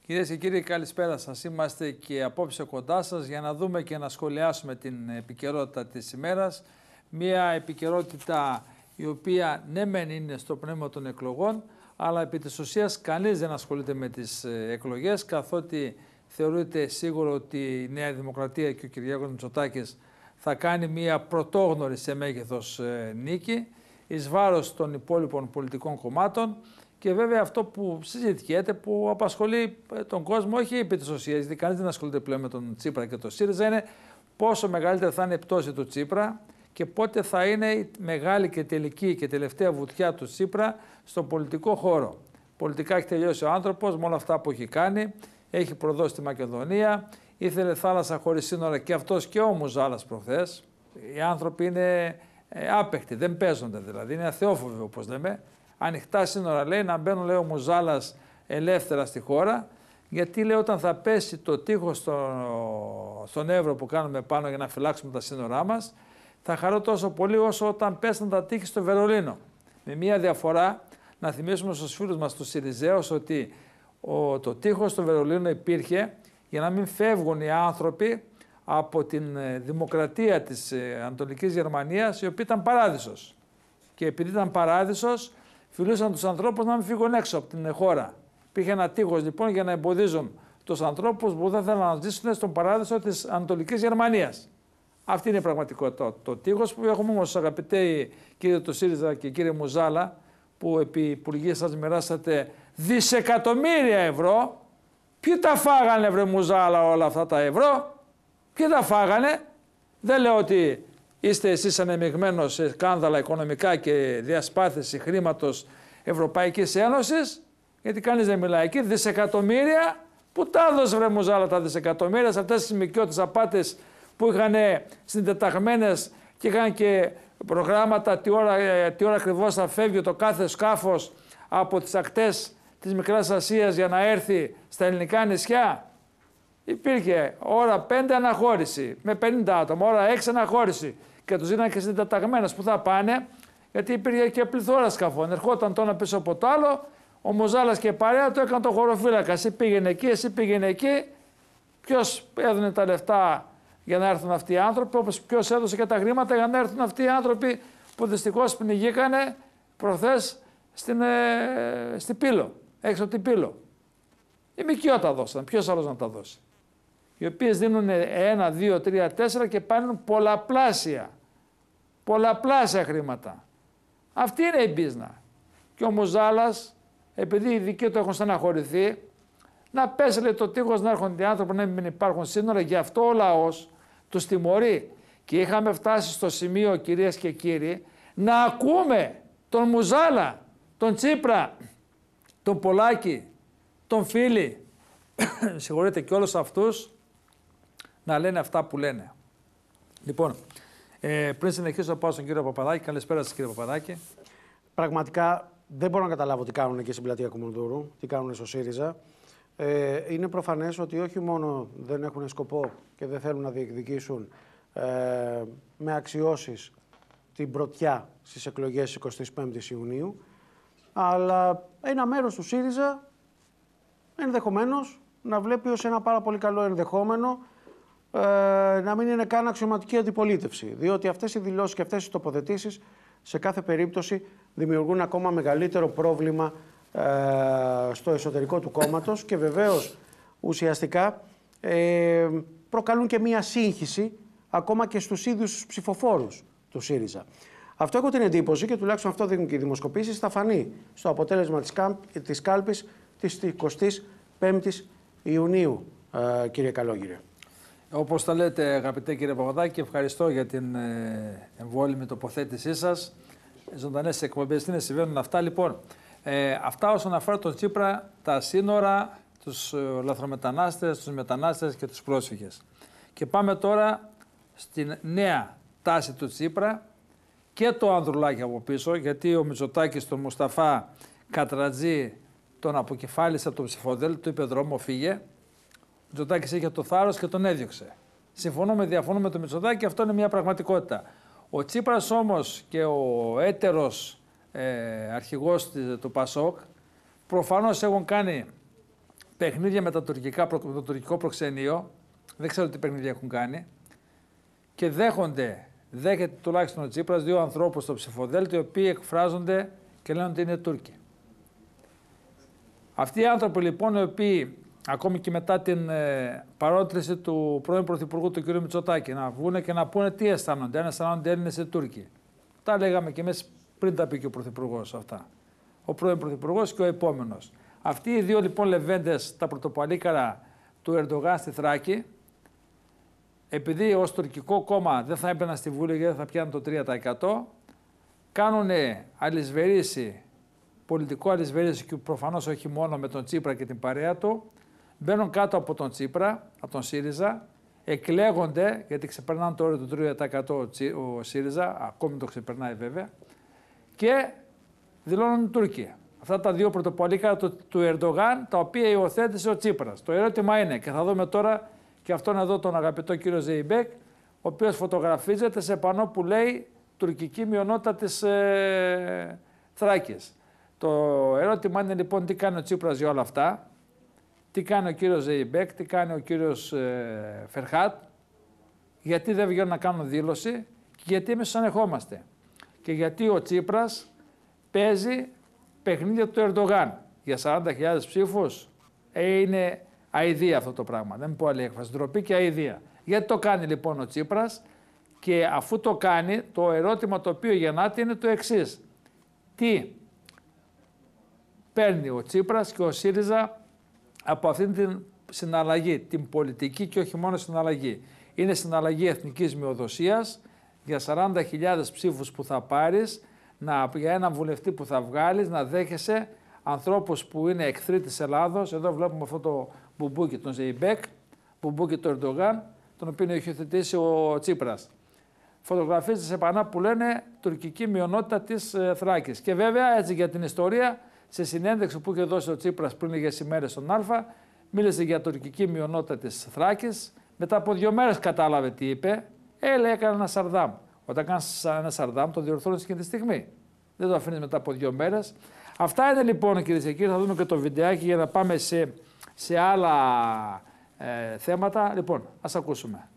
Κυρίες και κύριοι, καλησπέρα σας. Είμαστε και απόψε κοντά σας για να δούμε και να σχολιάσουμε την επικαιρότητα της ημέρας. Μια επικαιρότητα η οποία ναι μεν είναι στο πνεύμα των εκλογών, αλλά επί της ουσίας κανείς δεν ασχολείται με τις εκλογές, καθότι θεωρείται σίγουρο ότι η Νέα Δημοκρατία και ο Κυριάκος Μητσοτάκης θα κάνει μια πρωτόγνωρη σε μέγεθος νίκη εις βάρος των υπόλοιπων πολιτικών κομμάτων. Και βέβαια αυτό που συζητιέται, που απασχολεί τον κόσμο, όχι επί της ουσίας, γιατί κανείς δεν ασχολείται πλέον με τον Τσίπρα και τον ΣΥΡΙΖΑ, είναι πόσο μεγαλύτερη θα είναι η πτώση του Τσίπρα και πότε θα είναι η μεγάλη και τελική και τελευταία βουτιά του Τσίπρα στον πολιτικό χώρο. Πολιτικά έχει τελειώσει ο άνθρωπος με όλα αυτά που έχει κάνει, έχει προδώσει τη Μακεδονία, ήθελε θάλασσα χωρίς σύνορα και αυτός και ο Μουζάλας προχθές. Οι άνθρωποι είναι άπαικτοι, δεν παίζονται δηλαδή, είναι αθεόφοβοι όπως λέμε. Ανοιχτά σύνορα λέει, να μπαίνουν λέει ο Μουζάλας ελεύθερα στη χώρα, γιατί λέει όταν θα πέσει το τείχος στον Εύρο που κάνουμε πάνω για να φυλάξουμε τα σύνορά μας, θα χαρώ τόσο πολύ όσο όταν πέσαν τα τείχη στο Βερολίνο. Με μια διαφορά, να θυμίσουμε στους φίλους μας τους Συριζέους ότι το τείχος στο Βερολίνο υπήρχε για να μην φεύγουν οι άνθρωποι από την δημοκρατία της Ανατολικής Γερμανίας, η οποία ήταν παράδεισος. Και επειδή ήταν παράδεισος, φιλούσαν τους ανθρώπους να μην φύγουν έξω από την χώρα. Υπήρχε ένα τείχος λοιπόν για να εμποδίζουν τους ανθρώπους που δεν θέλουν να ζήσουν στον παράδεισο της Ανατολικής Γερμανίας. Αυτή είναι η πραγματικότητα. Το τείχος που έχουμε όμως, αγαπητέ κύριε του ΣΥΡΙΖΑ και κύριε Μουζάλα, που επί υπουργεία σας μοιράσατε δισεκατομμύρια ευρώ. Ποιοι τα φάγανε, βρε Μουζάλα, όλα αυτά τα ευρώ? Ποιοι τα φάγανε? Δεν λέω ότι είστε εσείς ανεμειγμένος σε σκάνδαλα οικονομικά και διασπάθηση χρήματος Ευρωπαϊκής Ένωσης, γιατί κανείς δεν μιλάει εκεί. Δισεκατομμύρια, που τα έδωσε βρε Μουζάλα τα δισεκατομμύρια σε αυτές τις μικιώτες απάτες που είχαν συντεταγμένες και είχαν και προγράμματα τι ώρα ακριβώς θα φεύγει το κάθε σκάφος από τις ακτές της Μικράς Ασίας για να έρθει στα ελληνικά νησιά. Υπήρχε ώρα 5 αναχώρηση με 50 άτομα, ώρα 6 αναχώρηση και τους δίναν και συντεταγμένες που θα πάνε, γιατί υπήρχε και πληθώρα σκαφών. Ερχόταν το ένα πίσω από το άλλο, ο Μουζάλας και παρέα του έκανε το χωροφύλακα. Εσύ πήγαινε εκεί, εσύ πήγαινε εκεί. Ποιος έδωνε τα λεφτά για να έρθουν αυτοί οι άνθρωποι, όπως ποιος έδωσε και τα χρήματα για να έρθουν αυτοί οι άνθρωποι που δυστυχώς πνιγήκανε προχθές στην Πύλο, έξω από την Πύλο. Οι ΜΚΟ τα δώσαν, ποιος άλλος να τα δώσει? Οι οποίες δίνουν 1, 2, 3, 4 και παίρνουν πολλαπλάσια χρήματα. Αυτή είναι η μπίζνα. Και ο Μουζάλας, επειδή οι δικοί του έχουν στεναχωρηθεί, να πέσει λέει, το τείχος να έρχονται οι άνθρωποι να μην υπάρχουν σύνορα, γι' αυτό ο λαός τους τιμωρεί. Και είχαμε φτάσει στο σημείο, κυρίες και κύριοι, να ακούμε τον Μουζάλα, τον Τσίπρα, τον Πολάκη, τον Φίλη, συγχωρείτε, και όλους αυτούς να λένε αυτά που λένε. Λοιπόν, πριν συνεχίσω πάω στον κύριο Παπαδάκη. Καλησπέρα σας κύριε Παπαδάκη. Πραγματικά δεν μπορώ να καταλάβω τι κάνουν εκεί στην πλατεία Κουμουνδούρου, τι κάνουν στο ΣΥΡΙΖΑ. Είναι προφανές ότι όχι μόνο δεν έχουν σκοπό και δεν θέλουν να διεκδικήσουν με αξιώσεις την πρωτιά στις εκλογές 25 Ιουνίου, αλλά ένα μέρος του ΣΥΡΙΖΑ ενδεχομένως να βλέπει ως ένα πάρα πολύ καλό ενδεχόμενο να μην είναι καν αξιωματική αντιπολίτευση. Διότι αυτές οι δηλώσεις και αυτές οι τοποθετήσεις σε κάθε περίπτωση δημιουργούν ακόμα μεγαλύτερο πρόβλημα στο εσωτερικό του κόμματος και βεβαίως ουσιαστικά προκαλούν και μία σύγχυση ακόμα και στους ίδιους τους ψηφοφόρους του ΣΥΡΙΖΑ. Αυτό έχω την εντύπωση και τουλάχιστον αυτό δείχνουν και οι δημοσκοπήσεις, θα φανεί στο αποτέλεσμα της κάλπης της 25ης Ιουνίου, κύριε Καλόγυρε. Όπως τα λέτε αγαπητέ κύριε Παπαδάκη, ευχαριστώ για την εμβόλυμη τοποθέτησή σας. Ζωντανές εκπομπές, τι συμβαίνουν αυτά λοιπόν. Αυτά όσον αφορά τον Τσίπρα, τα σύνορα, τους λαθρομετανάστες, τους μετανάστες και τους πρόσφυγες. Και πάμε τώρα στην νέα τάση του Τσίπρα και το Ανδρουλάκη από πίσω, γιατί ο Μητσοτάκης τον Μουσταφά Κατρατζή τον αποκεφάλισε από το ψηφοδέλτιο, του είπε δρόμο φύγε. Ο Μητσοτάκης είχε το θάρρος και τον έδιωξε. Συμφωνούμε, διαφωνούμε με τον Μητσοτάκη, αυτό είναι μια πραγματικότητα. Ο Τσίπρας όμως και ο έτερος αρχηγός του ΠΑΣΟΚ προφανώς έχουν κάνει παιχνίδια με το τουρκικό προξενείο, δεν ξέρω τι παιχνίδια έχουν κάνει, και δέχεται τουλάχιστον ο Τσίπρας 2 ανθρώπους στο ψηφοδέλτιο, οι οποίοι εκφράζονται και λένε ότι είναι Τούρκοι. Αυτοί οι άνθρωποι λοιπόν, οι οποίοι ακόμη και μετά την παρότριση του πρώην Πρωθυπουργού του κ. Μητσοτάκη να βγουν και να πούνε τι αισθάνονται, αν αισθάνονται Έλληνες ή Τούρκοι. Τα λέγαμε και εμείς πριν τα πει και ο Πρωθυπουργός αυτά. Ο πρώην Πρωθυπουργός και ο επόμενος. Αυτοί οι 2 λοιπόν λεβέντες, τα πρωτοπαλίκαρα του Ερντογάν στη Θράκη, επειδή ως τουρκικό κόμμα δεν θα έμπαιναν στη Βουλή γιατί θα πιάνουν το 3%, κάνουν αλυσβερίσι, πολιτικό αλυσβερίσι, και προφανώς όχι μόνο με τον Τσίπρα και την παρέα του, μπαίνουν κάτω από τον Τσίπρα, από τον ΣΥΡΙΖΑ, εκλέγονται, γιατί ξεπερνάνε το όριο του 3% ο ΣΥΡΙΖΑ, ακόμη το ξεπερνάει βέβαια, και δηλώνουν Τουρκία. Αυτά τα 2 πρωτοπαλίκαρα του Ερντογάν, τα οποία υιοθέτησε ο Τσίπρας. Το ερώτημα είναι, και θα δούμε τώρα και αυτόν εδώ τον αγαπητό κύριο Ζεϊμπέκ, ο οποίος φωτογραφίζεται σε πανό που λέει τουρκική μειονότητα της Θράκης. Το ερώτημα είναι λοιπόν τι κάνει ο Τσίπρας για όλα αυτά, τι κάνει ο κύριος Ζεϊμπέκ, τι κάνει ο κύριος Φερχάτ, γιατί δεν βγαίνουν να κάνουν δήλωση και γιατί εμείς τους ανεχόμαστε. Και γιατί ο Τσίπρας παίζει παιχνίδια του Ερντογάν για 40.000 ψήφους. Είναι αηδία αυτό το πράγμα. Δεν μου πω άλλη έκφραση. Ντροπή και αηδία. Γιατί το κάνει λοιπόν ο Τσίπρας, και αφού το κάνει, το ερώτημα το οποίο γεννάται είναι το εξής. Τι παίρνει ο Τσίπρας και ο ΣΥΡΙΖΑ από αυτήν την συναλλαγή, την πολιτική και όχι μόνο συναλλαγή. Είναι συναλλαγή εθνικής μειοδοσίας για 40.000 ψήφους που θα πάρεις, για έναν βουλευτή που θα βγάλεις, να δέχεσαι ανθρώπους που είναι εχθροί της Ελλάδος. Εδώ βλέπουμε αυτό το μπουμπούκι, τον Ζεϊμπέκ, μπουμπούκι του Ερντογάν, τον οποίο έχει υιοθετήσει ο Τσίπρας. Φωτογραφίζεται σε πανά που λένε τουρκική μειονότητα της Θράκης. Και βέβαια, έτσι για την ιστορία, σε συνέντευξη που είχε δώσει ο Τσίπρας πριν λίγες ημέρες στον Α, μίλησε για τουρκική μειονότητα της Θράκης. Μετά από 2 μέρες κατάλαβε τι είπε. Λέει, έκανε ένα Σαρδάμ. Όταν κάνεις ένα Σαρδάμ, το διορθώνεις και τη στιγμή. Δεν το αφήνεις μετά από 2 μέρες. Αυτά είναι λοιπόν, κυρίες και κύριοι. Θα δούμε και το βιντεάκι για να πάμε σε άλλα θέματα. Λοιπόν, ας ακούσουμε.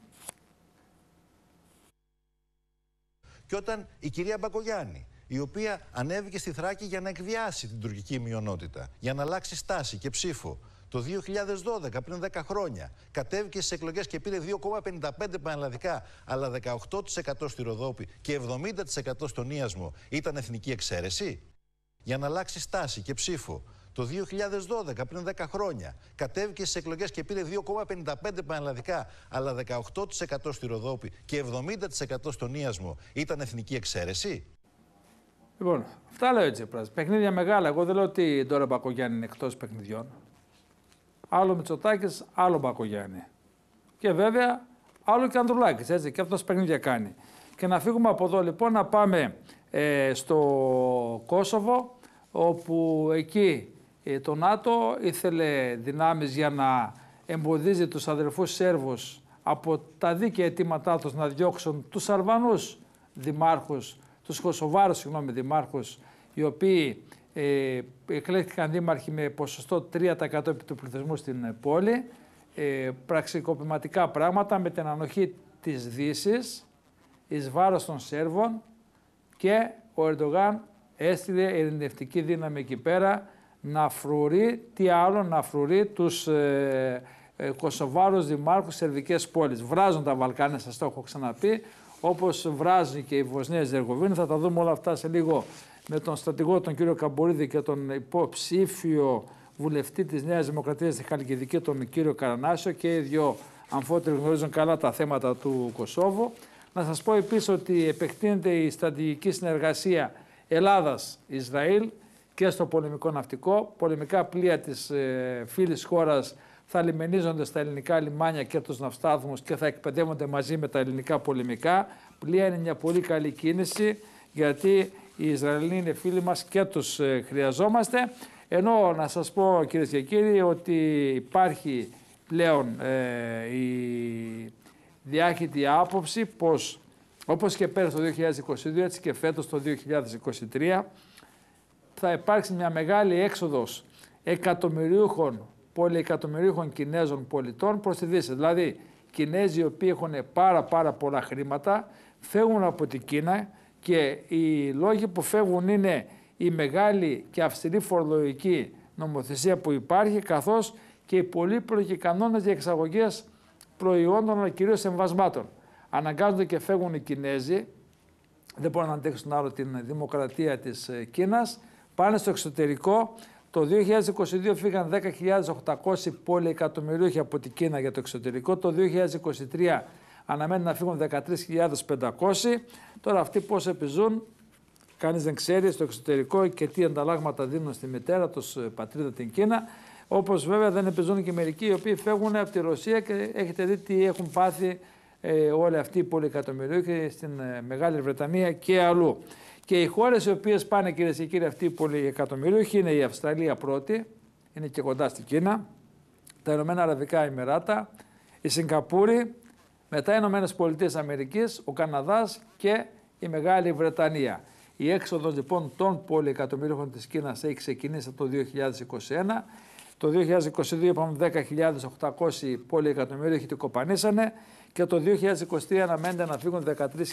Και όταν η κυρία Μπακογιάννη, η οποία ανέβηκε στη Θράκη για να εκβιάσει την τουρκική μειονότητα, για να αλλάξει στάση και ψήφο, το 2012, πριν 10 χρόνια, κατέβηκε στις εκλογές και πήρε 2,55 πανελλαδικά, αλλά 18% στη Ροδόπη και 70% στον Ίασμο, ήταν εθνική εξαίρεση. Για να αλλάξει στάση και ψήφο, το 2012, πριν 10 χρόνια, κατέβηκε στις εκλογές και πήρε 2,55 πανελλαδικά, αλλά 18% στη Ροδόπη και 70% στον Ίασμο, ήταν εθνική εξαίρεση. Λοιπόν, αυτά λέω έτσι. Παιχνίδια μεγάλα. Εγώ δεν λέω ότι τώρα Μπακογιάννη είναι εκτός παιχνιδιών. Άλλο Μητσοτάκης, άλλο Μπακογιάννη. Και βέβαια, άλλο και Ανδρουλάκης, έτσι, και αυτός παιχνίδια κάνει. Και να φύγουμε από εδώ λοιπόν, να πάμε στο Κόσοβο, όπου εκεί το ΝΑΤΟ ήθελε δυνάμεις για να εμποδίζει τους αδερφούς Σέρβους από τα δίκαια αιτήματά τους να διώξουν τους Αλβανούς δημάρχους, τους Κωσοβάρους δημάρχους, οι οποίοι εκλέχθηκαν δήμαρχοι με ποσοστό 3% επί του πληθυσμού στην πόλη, πραξικοπηματικά πράγματα με την ανοχή της Δύσης εις βάρος των Σέρβων, και ο Ερντογάν έστειλε ειρηνευτική δύναμη εκεί πέρα να φρουρεί, τι άλλο, να φρουρεί τους Κωσοβάρους δημάρχους σερβικές πόλεις. Βράζουν τα Βαλκάνια, σας το έχω ξαναπεί, όπως βράζει και η Βοσνία Ζεργκοβίνη. Θα τα δούμε όλα αυτά σε λίγο με τον στρατηγό τον κύριο Καμπουρίδη και τον υποψήφιο βουλευτή της Νέας Δημοκρατίας στη Χαλκιδική, τον κύριο Καρανάσιο, και οι 2 αμφότεροι γνωρίζουν καλά τα θέματα του Κωσόβου. Να σας πω επίσης ότι επεκτείνεται η στρατηγική συνεργασία Ελλάδας-Ισραήλ και στο πολεμικό ναυτικό. Πολεμικά πλοία της φίλης χώρας θα λιμενίζονται στα ελληνικά λιμάνια και τους ναυστάθμους και θα εκπαιδεύονται μαζί με τα ελληνικά πολεμικά πλοία. Είναι μια πολύ καλή κίνηση, γιατί οι Ισραηλοί είναι φίλοι μας και τους χρειαζόμαστε. Ενώ να σας πω, κυρίες και κύριοι, ότι υπάρχει πλέον η διάχυτη άποψη πως, όπως και πέρυσι το 2022, έτσι και φέτος το 2023, θα υπάρξει μια μεγάλη έξοδος εκατομμυριούχων πολυεκατομμυρίων Κινέζων πολιτών προς τη Δύση. Δηλαδή, Κινέζοι οι οποίοι έχουν πάρα πολλά χρήματα, φεύγουν από την Κίνα και οι λόγοι που φεύγουν είναι η μεγάλη και αυστηρή φορολογική νομοθεσία που υπάρχει, καθώς και οι πολύπλοκοι κανόνες για εξαγωγές προϊόντων, αλλά κυρίως εμβασμάτων. Αναγκάζονται και φεύγουν οι Κινέζοι, δεν μπορούν να αντέξουν άλλο την δημοκρατία της Κίνας, πάνε στο εξωτερικό. Το 2022 φύγαν 10.800 πολυεκατομμυρίουχοι από την Κίνα για το εξωτερικό. Το 2023 αναμένει να φύγουν 13.500. Τώρα αυτοί πώς επιζούν, κανείς δεν ξέρει στο εξωτερικό και τι ανταλλάγματα δίνουν στη μητέρα τους πατρίδα την Κίνα. Όπως βέβαια δεν επιζούν και μερικοί οι οποίοι φεύγουν από τη Ρωσία και έχετε δει τι έχουν πάθει όλοι αυτοί οι πολυεκατομμυρίουχοι στην Μεγάλη Βρετανία και αλλού. Και οι χώρες οι οποίες πάνε, κυρίες και κύριοι, αυτοί οι πολυεκατομμυρίουχοι είναι η Αυστραλία πρώτη, είναι και κοντά στην Κίνα, τα Ηνωμένα Αραβικά Εμιράτα, η Σιγκαπούρη, μετά οι Ηνωμένες Πολιτείες Αμερικής, ο Καναδάς και η Μεγάλη Βρετανία. Η έξοδος λοιπόν των πολυεκατομμυρίουχων της Κίνας έχει ξεκινήσει από το 2021. Το 2022 είπαμε 10.800 πολυεκατομμυρίουχοι την κοπανίσανε και το 2023 αναμένεται να φύγουν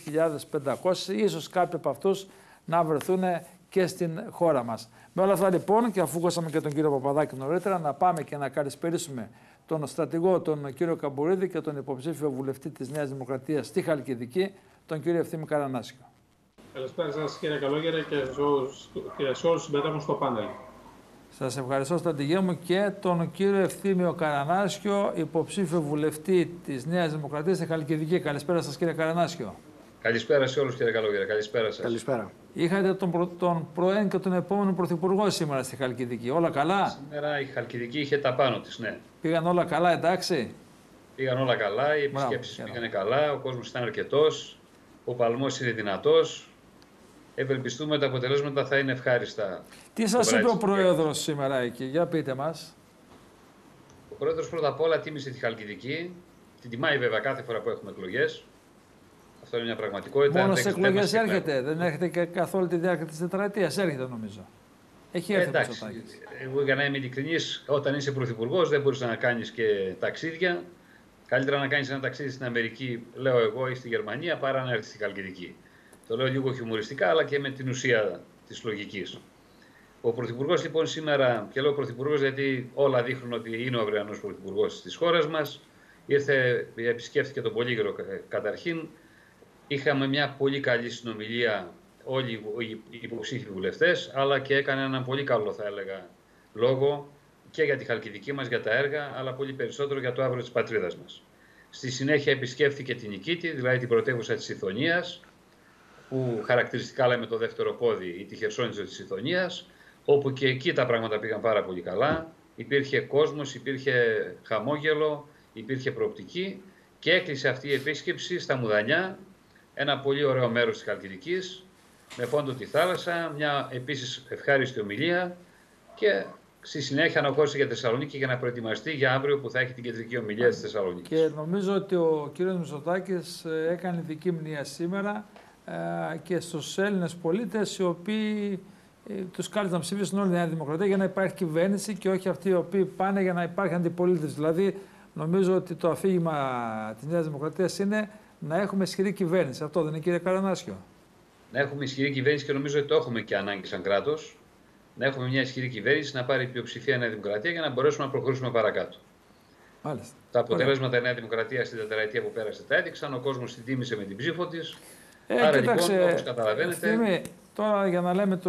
13.500, ίσως κάποιοι από αυτούς να βρεθούν και στην χώρα μας. Με όλα αυτά λοιπόν, και αφού ακούσαμε και τον κύριο Παπαδάκη νωρίτερα, να πάμε και να καλησπερίσουμε τον στρατηγό, τον κύριο Καμπουρίδη και τον υποψήφιο βουλευτή της Νέας Δημοκρατίας στη Χαλκιδική, τον κύριο Ευθύμη Καρανάσιο. Καλησπέρα σας κύριε Καλόγερε και σε όλους συμμετέχουν στο πάνελ. Σας ευχαριστώ στρατηγέ μου και τον κύριο Ευθύμιο Καρανάσιο, υποψήφιο βουλευτή της Νέας Δημοκρατίας στη Χαλκιδική. Καλησπέρα σας κύριε Καρανάσιο. Καλησπέρα σε όλους κύριε Καλόγερε. Καλησπέρα σας. Καλησπέρα. Είχατε τον πρώην και τον επόμενο πρωθυπουργό σήμερα στη Χαλκιδική. Όλα καλά? Σήμερα η Χαλκιδική είχε τα πάνω της, ναι. Πήγαν όλα καλά, εντάξει? Πήγαν όλα καλά, οι επισκέψεις πήγαν καλά, ο κόσμος ήταν αρκετός, ο παλμός είναι δυνατός. Ευελπιστούμε ότι τα αποτελέσματα θα είναι ευχάριστα. Τι σας είπε ο Πρόεδρος σήμερα εκεί, για πείτε μας. Ο Πρόεδρος πρώτα απ' όλα τίμησε τη Χαλκιδική. Την τιμάει βέβαια κάθε φορά που έχουμε εκλογές. Αυτό είναι μια πραγματικότητα. Μόνο σε εκλογές έρχεται, δεν έρχεται και καθ' όλη τη διάρκεια της τετραετίας, έρχεται νομίζω. Έχει έρθει ο Μητσοτάκης. Εγώ για να είμαι ειλικρινής, όταν είσαι πρωθυπουργός δεν μπορείς να κάνεις και ταξίδια. Καλύτερα να κάνεις ένα ταξίδι στην Αμερική, λέω εγώ, ή στη Γερμανία, παρά να έρθεις στη Χαλκιδική. Το λέω λίγο χιουμοριστικά, αλλά και με την ουσία της λογικής. Ο Πρωθυπουργός λοιπόν σήμερα, και λέω Πρωθυπουργός γιατί όλα δείχνουν ότι είναι ο αυριανός Πρωθυπουργός της χώρας μας, ήρθε, επισκέφθηκε τον Πολύγερο καταρχήν. Είχαμε μια πολύ καλή συνομιλία όλοι οι υποψήφοι βουλευτές, αλλά και έκανε έναν πολύ καλό, θα έλεγα, λόγο και για τη Χαλκιδική μας, για τα έργα, αλλά πολύ περισσότερο για το αύριο της πατρίδας μας. Στη συνέχεια επισκέφθηκε την Νικήτη, δηλαδή την πρωτεύουσα της Ηθωνίας, που χαρακτηριστικά λέμε το δεύτερο πόδι ή τη Χερσόνησο της Ηθωνίας, όπου και εκεί τα πράγματα πήγαν πάρα πολύ καλά. Υπήρχε κόσμος, υπήρχε χαμόγελο, υπήρχε προοπτική και έκλεισε αυτή η επίσκεψη στα Μουδανιά, ένα πολύ ωραίο μέρος της Χαλκιδικής, με φόντο τη θάλασσα, μια επίσης ευχάριστη ομιλία και στη συνέχεια αναχώρησε για Θεσσαλονίκη για να προετοιμαστεί για αύριο που θα έχει την κεντρική ομιλία της Θεσσαλονίκης. Και νομίζω ότι ο κύριος Μητσοτάκης έκανε δική μνήμα σήμερα και στους Έλληνες πολίτες οι οποίοι τους κάλεσαν να ψηφίσουν όλη η Νέα Δημοκρατία για να υπάρχει κυβέρνηση και όχι αυτοί οι οποίοι πάνε για να υπάρχει αντιπολίτευση. Δηλαδή, νομίζω ότι το αφήγημα της Νέας Δημοκρατίας είναι να έχουμε ισχυρή κυβέρνηση. Αυτό δεν είναι, κύριε Καρανάσιο? Να έχουμε ισχυρή κυβέρνηση και νομίζω ότι το έχουμε και ανάγκη σαν κράτος. Να έχουμε μια ισχυρή κυβέρνηση, να πάρει πλειοψηφία η Νέα Δημοκρατία για να μπορέσουμε να προχωρήσουμε παρακάτω. Μάλιστα. Τα αποτελέσματα η Νέα Δημοκρατία στην τετραετία που πέρασε τα έδειξαν. Ο κόσμος την τίμησε με την ψήφο της. Άρα κοίταξε, λοιπόν, όπως καταλαβαίνετε. Ευθύμη, τώρα για να λέμε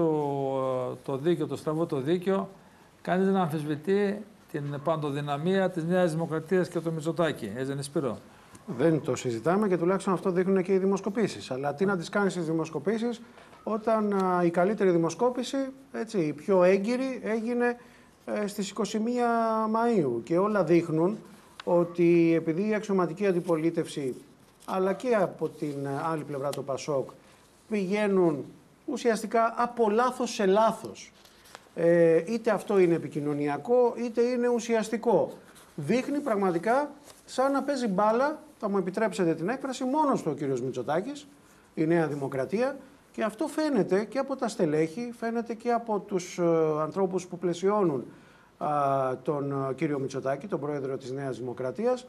το δίκαιο, το στραβό το δίκαιο, κανείς δεν αμφισβητεί την παντοδυναμία της Νέας Δημοκρατίας και του Μητσοτάκη. Έτσι δεν είναι, Σπύρο? Δεν το συζητάμε και τουλάχιστον αυτό δείχνουν και οι δημοσκοπήσεις. Αλλά τι να τις κάνεις στις δημοσκοπήσεις όταν η καλύτερη δημοσκόπηση, έτσι, η πιο έγκυρη, έγινε στις 21 Μαΐου. Και όλα δείχνουν ότι επειδή η αξιωματική αντιπολίτευση αλλά και από την άλλη πλευρά το ΠΑΣΟΚ πηγαίνουν ουσιαστικά από λάθος σε λάθος. Είτε αυτό είναι επικοινωνιακό είτε είναι ουσιαστικό. Δείχνει πραγματικά σαν να παίζει μπάλα, θα μου επιτρέψετε την έκφραση, μόνος του ο κύριος Μητσοτάκης, η Νέα Δημοκρατία, και αυτό φαίνεται και από τα στελέχη, φαίνεται και από τους ανθρώπους που πλαισιώνουν τον κύριο Μητσοτάκη, τον πρόεδρο της Νέας Δημοκρατίας,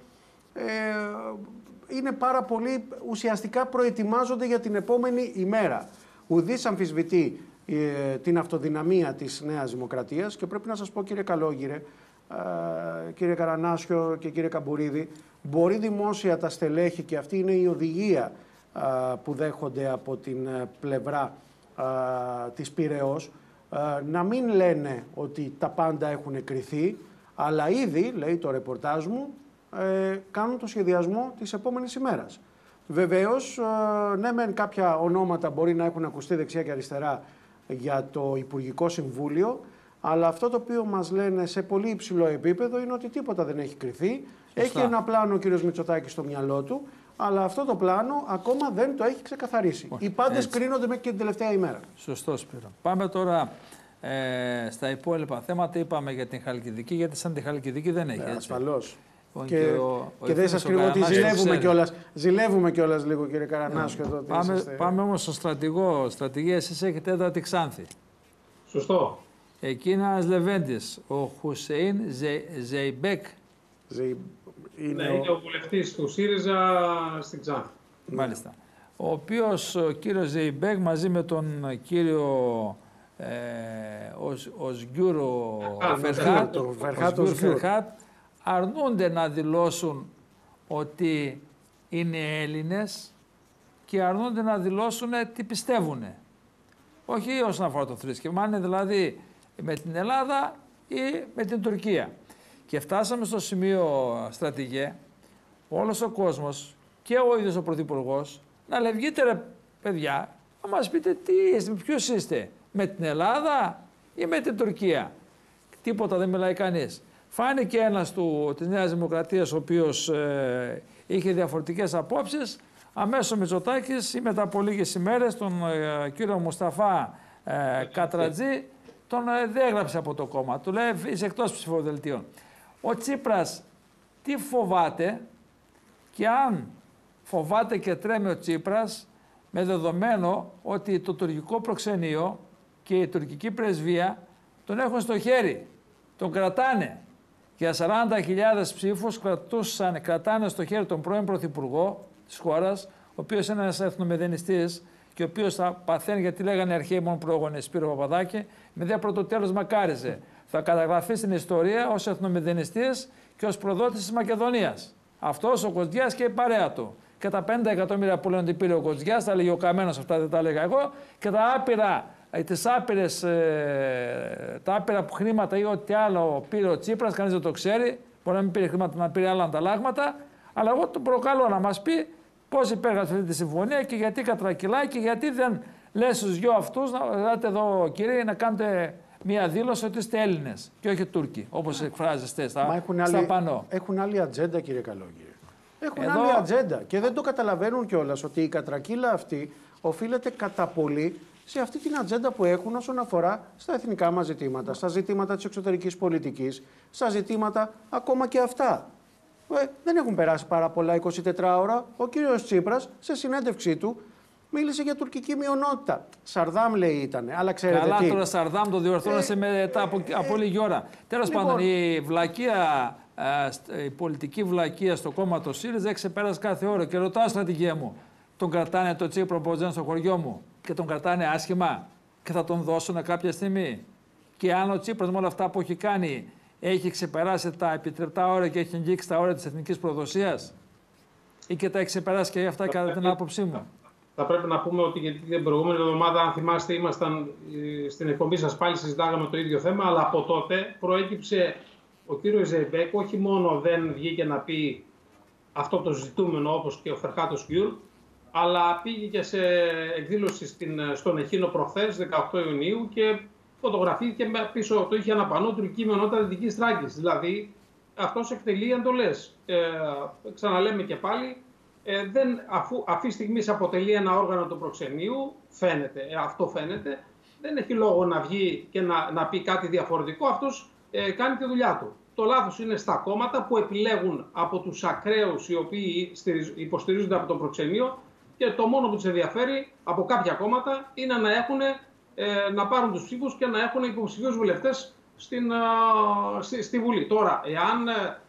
είναι πάρα πολύ, ουσιαστικά προετοιμάζονται για την επόμενη ημέρα. Ουδής αμφισβητεί την αυτοδυναμία της Νέας Δημοκρατίας και πρέπει να σας πω, κύριε Καλόγυρε, κύριε Καρανάσιο και κύριε Καμπουρίδη, μπορεί δημόσια τα στελέχη, και αυτή είναι η οδηγία που δέχονται από την πλευρά της Πειραιώς, να μην λένε ότι τα πάντα έχουν κριθεί, αλλά ήδη, λέει το ρεπορτάζ μου, κάνουν το σχεδιασμό της επόμενης ημέρας. Βεβαίως, ναι, μεν κάποια ονόματα μπορεί να έχουν ακουστεί δεξιά και αριστερά για το Υπουργικό Συμβούλιο, αλλά αυτό το οποίο μας λένε σε πολύ υψηλό επίπεδο είναι ότι τίποτα δεν έχει κριθεί. Έχει ένα πλάνο ο κύριος Μητσοτάκης στο μυαλό του, αλλά αυτό το πλάνο ακόμα δεν το έχει ξεκαθαρίσει. Οι πάντες κρίνονται μέχρι και την τελευταία ημέρα. Σωστό, Σπύρο. Πάμε τώρα στα υπόλοιπα θέματα. Είπαμε για την Χαλκιδική, γιατί σαν τη Χαλκιδική δεν έχει. Ασφαλώς. Και δεν σας κρύβω ότι ζηλεύουμε κιόλας λίγο, κύριε Καρανάσιο. Πάμε όμως στο στρατηγό. Στρατηγέ, εσείς έχετε έδρα τη Ξάνθη. Σωστό. Εκεί είναι ένας Λεβέντης, ο Χουσέιν Ζεϊμπέκ. Είναι ο βουλευτής του ΣΥΡΙΖΑ στην Ξάνθη. Μάλιστα. Ο οποίος ο κύριος Ζεϊμπέκ μαζί με τον κύριο Οσγκιούρο Φερχάτ αρνούνται να δηλώσουν ότι είναι Έλληνες και αρνούνται να δηλώσουν τι πιστεύουν. Όχι όσον αφορά το θρήσκευμα, είναι δηλαδή με την Ελλάδα ή με την Τουρκία. Και φτάσαμε στο σημείο, στρατηγέ, όλος ο κόσμος και ο ίδιος ο Πρωθυπουργός να λέει, βγείτε ρε παιδιά, να μας πείτε ποιους είστε, με την Ελλάδα ή με την Τουρκία. Τίποτα δεν μιλάει κανείς. Φάνηκε ένας της Νέας Δημοκρατίας, ο οποίος είχε διαφορετικές απόψεις. Αμέσως ο Μητσοτάκης ή μετά από λίγες ημέρες τον κύριο Μουσταφά Κατρατζή τον διέγραψε από το κόμμα. Του λέει είσαι εκτός ψηφοδελτίων. Ο Τσίπρας τι φοβάται, και αν φοβάται και τρέμει ο Τσίπρας, με δεδομένο ότι το τουρκικό προξενείο και η τουρκική πρεσβεία τον έχουν στο χέρι, τον κρατάνε. Για 40.000 ψήφους κρατάνε στο χέρι τον πρώην πρωθυπουργό της χώρας, ο οποίος είναι ένας εθνομηδενιστής και ο οποίος θα παθαίνει, γιατί λέγανε αρχαίοι μόνο πρόγονοι, Σπύρο Παπαδάκη, με δε πρωτοτέλος μακάριζε. Θα καταγραφεί στην ιστορία ως εθνομηδενιστής και ως προδότης της Μακεδονίας. Αυτός ο Κοστιάς και η παρέα του. Και τα 50 εκατομμύρια που λένε ότι πήρε ο Κοστιάς, τα λέγει ο Καμένος, αυτά δεν τα έλεγα εγώ, και τα άπειρα χρήματα ή ό,τι άλλο πήρε ο Τσίπρας, κανείς δεν το ξέρει. Μπορεί να μην πήρε χρήματα, να πήρε άλλα ανταλλάγματα. Αλλά εγώ τον προκαλώ να μας πει πώς υπέγραψε αυτή τη συμφωνία και γιατί κατρακυλάει και γιατί δεν λέει στους δυο αυτούς, να εδώ κύριε, να κάνετε μια δήλωση ότι είστε Έλληνες και όχι Τούρκοι, όπως εκφράζεστε στα πανό. Έχουν άλλη ατζέντα, κύριε Καλόγυρε. Έχουν άλλη ατζέντα και δεν το καταλαβαίνουν κιόλας ότι η κατρακύλα αυτή οφείλεται κατά πολύ σε αυτή την ατζέντα που έχουν όσον αφορά στα εθνικά μας ζητήματα, στα ζητήματα της εξωτερικής πολιτικής, στα ζητήματα ακόμα και αυτά. Δεν έχουν περάσει πάρα πολλά 24 ώρα. Ο κύριος Τσίπρας σε συνέντευξή του μίλησε για τουρκική μειονότητα. Σαρδάμ λέει ήτανε, αλλά ξέρετε καλά, τι. Τώρα Σαρδάμ το διορθώνασε μετά από λίγη ώρα. Τέλος πάντων, η βλακεία, η πολιτική βλακεία στο κόμμα του ΣΥΡΙΖΑ ξεπέρασε κάθε ώρα. Και ρωτάω, στρατηγέ μου, τον κρατάνε το Τσίπρο Ποτζέν στο χωριό μου και τον κρατάνε άσχημα και θα τον δώσουν κάποια στιγμή? Και αν ο Τσίπρας με όλα αυτά που έχει κάνει έχει ξεπεράσει τα επιτρεπτά όρια και έχει αγγίξει τα όρια της εθνικής προδοσίας, ή και τα έχει ξεπεράσει και αυτά κατά την άποψή μου? Θα πρέπει να πούμε ότι γιατί την προηγούμενη εβδομάδα, αν θυμάστε, ήμασταν στην εκπομπή σας, πάλι συζητάγαμε το ίδιο θέμα, αλλά από τότε προέκυψε ο κύριος Ζεϊμπέκ, όχι μόνο δεν βγήκε να πει αυτό το ζητούμενο όπως και ο Φερχάτος Γκιουρ, αλλά πήγε και σε εκδήλωση στον Εχίνο προχθές, 18 Ιουνίου, και φωτογραφήθηκε πίσω, το είχε ένα πανό τουρκική μειονότητα Δυτικής Θράκης. Δηλαδή, αυτός εκτελεί εντολές. Ξαναλέμε και πάλι, αφού αυτή τη στιγμή αποτελεί ένα όργανο του προξενείου, φαίνεται, αυτό φαίνεται, δεν έχει λόγο να βγει και να πει κάτι διαφορετικό. Αυτός κάνει τη δουλειά του. Το λάθος είναι στα κόμματα που επιλέγουν από τους ακραίους οι οποίοι υποστηρίζονται από το προξενείο, και το μόνο που τους ενδιαφέρει από κάποια κόμματα είναι να πάρουν τους ψήφους και να έχουν υποψηφίους βουλευτές στη Βουλή. Τώρα, εάν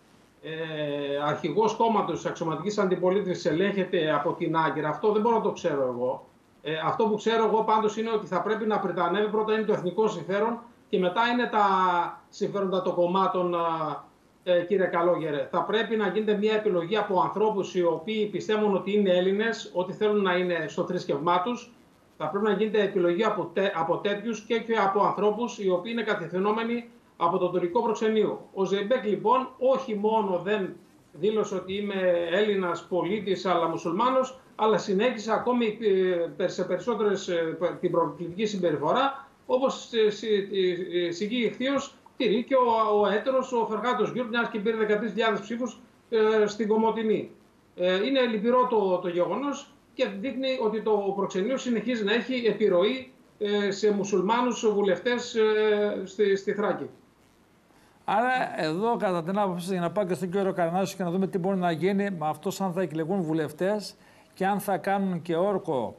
αρχηγός κόμματος της αξιωματικής αντιπολίτευσης ελέγχεται από την Άγκυρα, αυτό δεν μπορώ να το ξέρω εγώ. Αυτό που ξέρω εγώ πάντως είναι ότι θα πρέπει να πριτανεύει, πρώτα είναι το εθνικό συμφέρον και μετά είναι τα συμφέροντα των κομμάτων, κύριε Καλόγερε. Θα πρέπει να γίνεται μια επιλογή από ανθρώπους οι οποίοι πιστεύουν ότι είναι Έλληνες, ότι θέλουν να είναι στο θρησκευμά τους. Θα πρέπει να γίνεται επιλογή από τέτοιους και από ανθρώπους οι οποίοι είναι κατευθυνόμενοι από το τουρκικό προξενείο. Ο Ζεϊμπέκ λοιπόν όχι μόνο δεν δήλωσε ότι είμαι Έλληνας πολίτης αλλά μουσουλμάνος, αλλά συνέχισε ακόμη σε περισσότερες την προκλητική συμπεριφορά, όπως συγγεί ηχθείως τηρεί και ο έτερος, ο Φεργάτος Γκιουρ, μιας και πήρε 13.000 ψήφους στην Κομοτηνή. Είναι λυπηρό το γεγονός και δείχνει ότι το προξενείο συνεχίζει να έχει επιρροή σε μουσουλμάνους βουλευτές στη Θράκη. Άρα εδώ κατά την άποψη σας, για να πάω και στον κύριο Καρανάσιο και να δούμε τι μπορεί να γίνει με αυτός, αν θα εκλεγούν βουλευτές και αν θα κάνουν και όρκο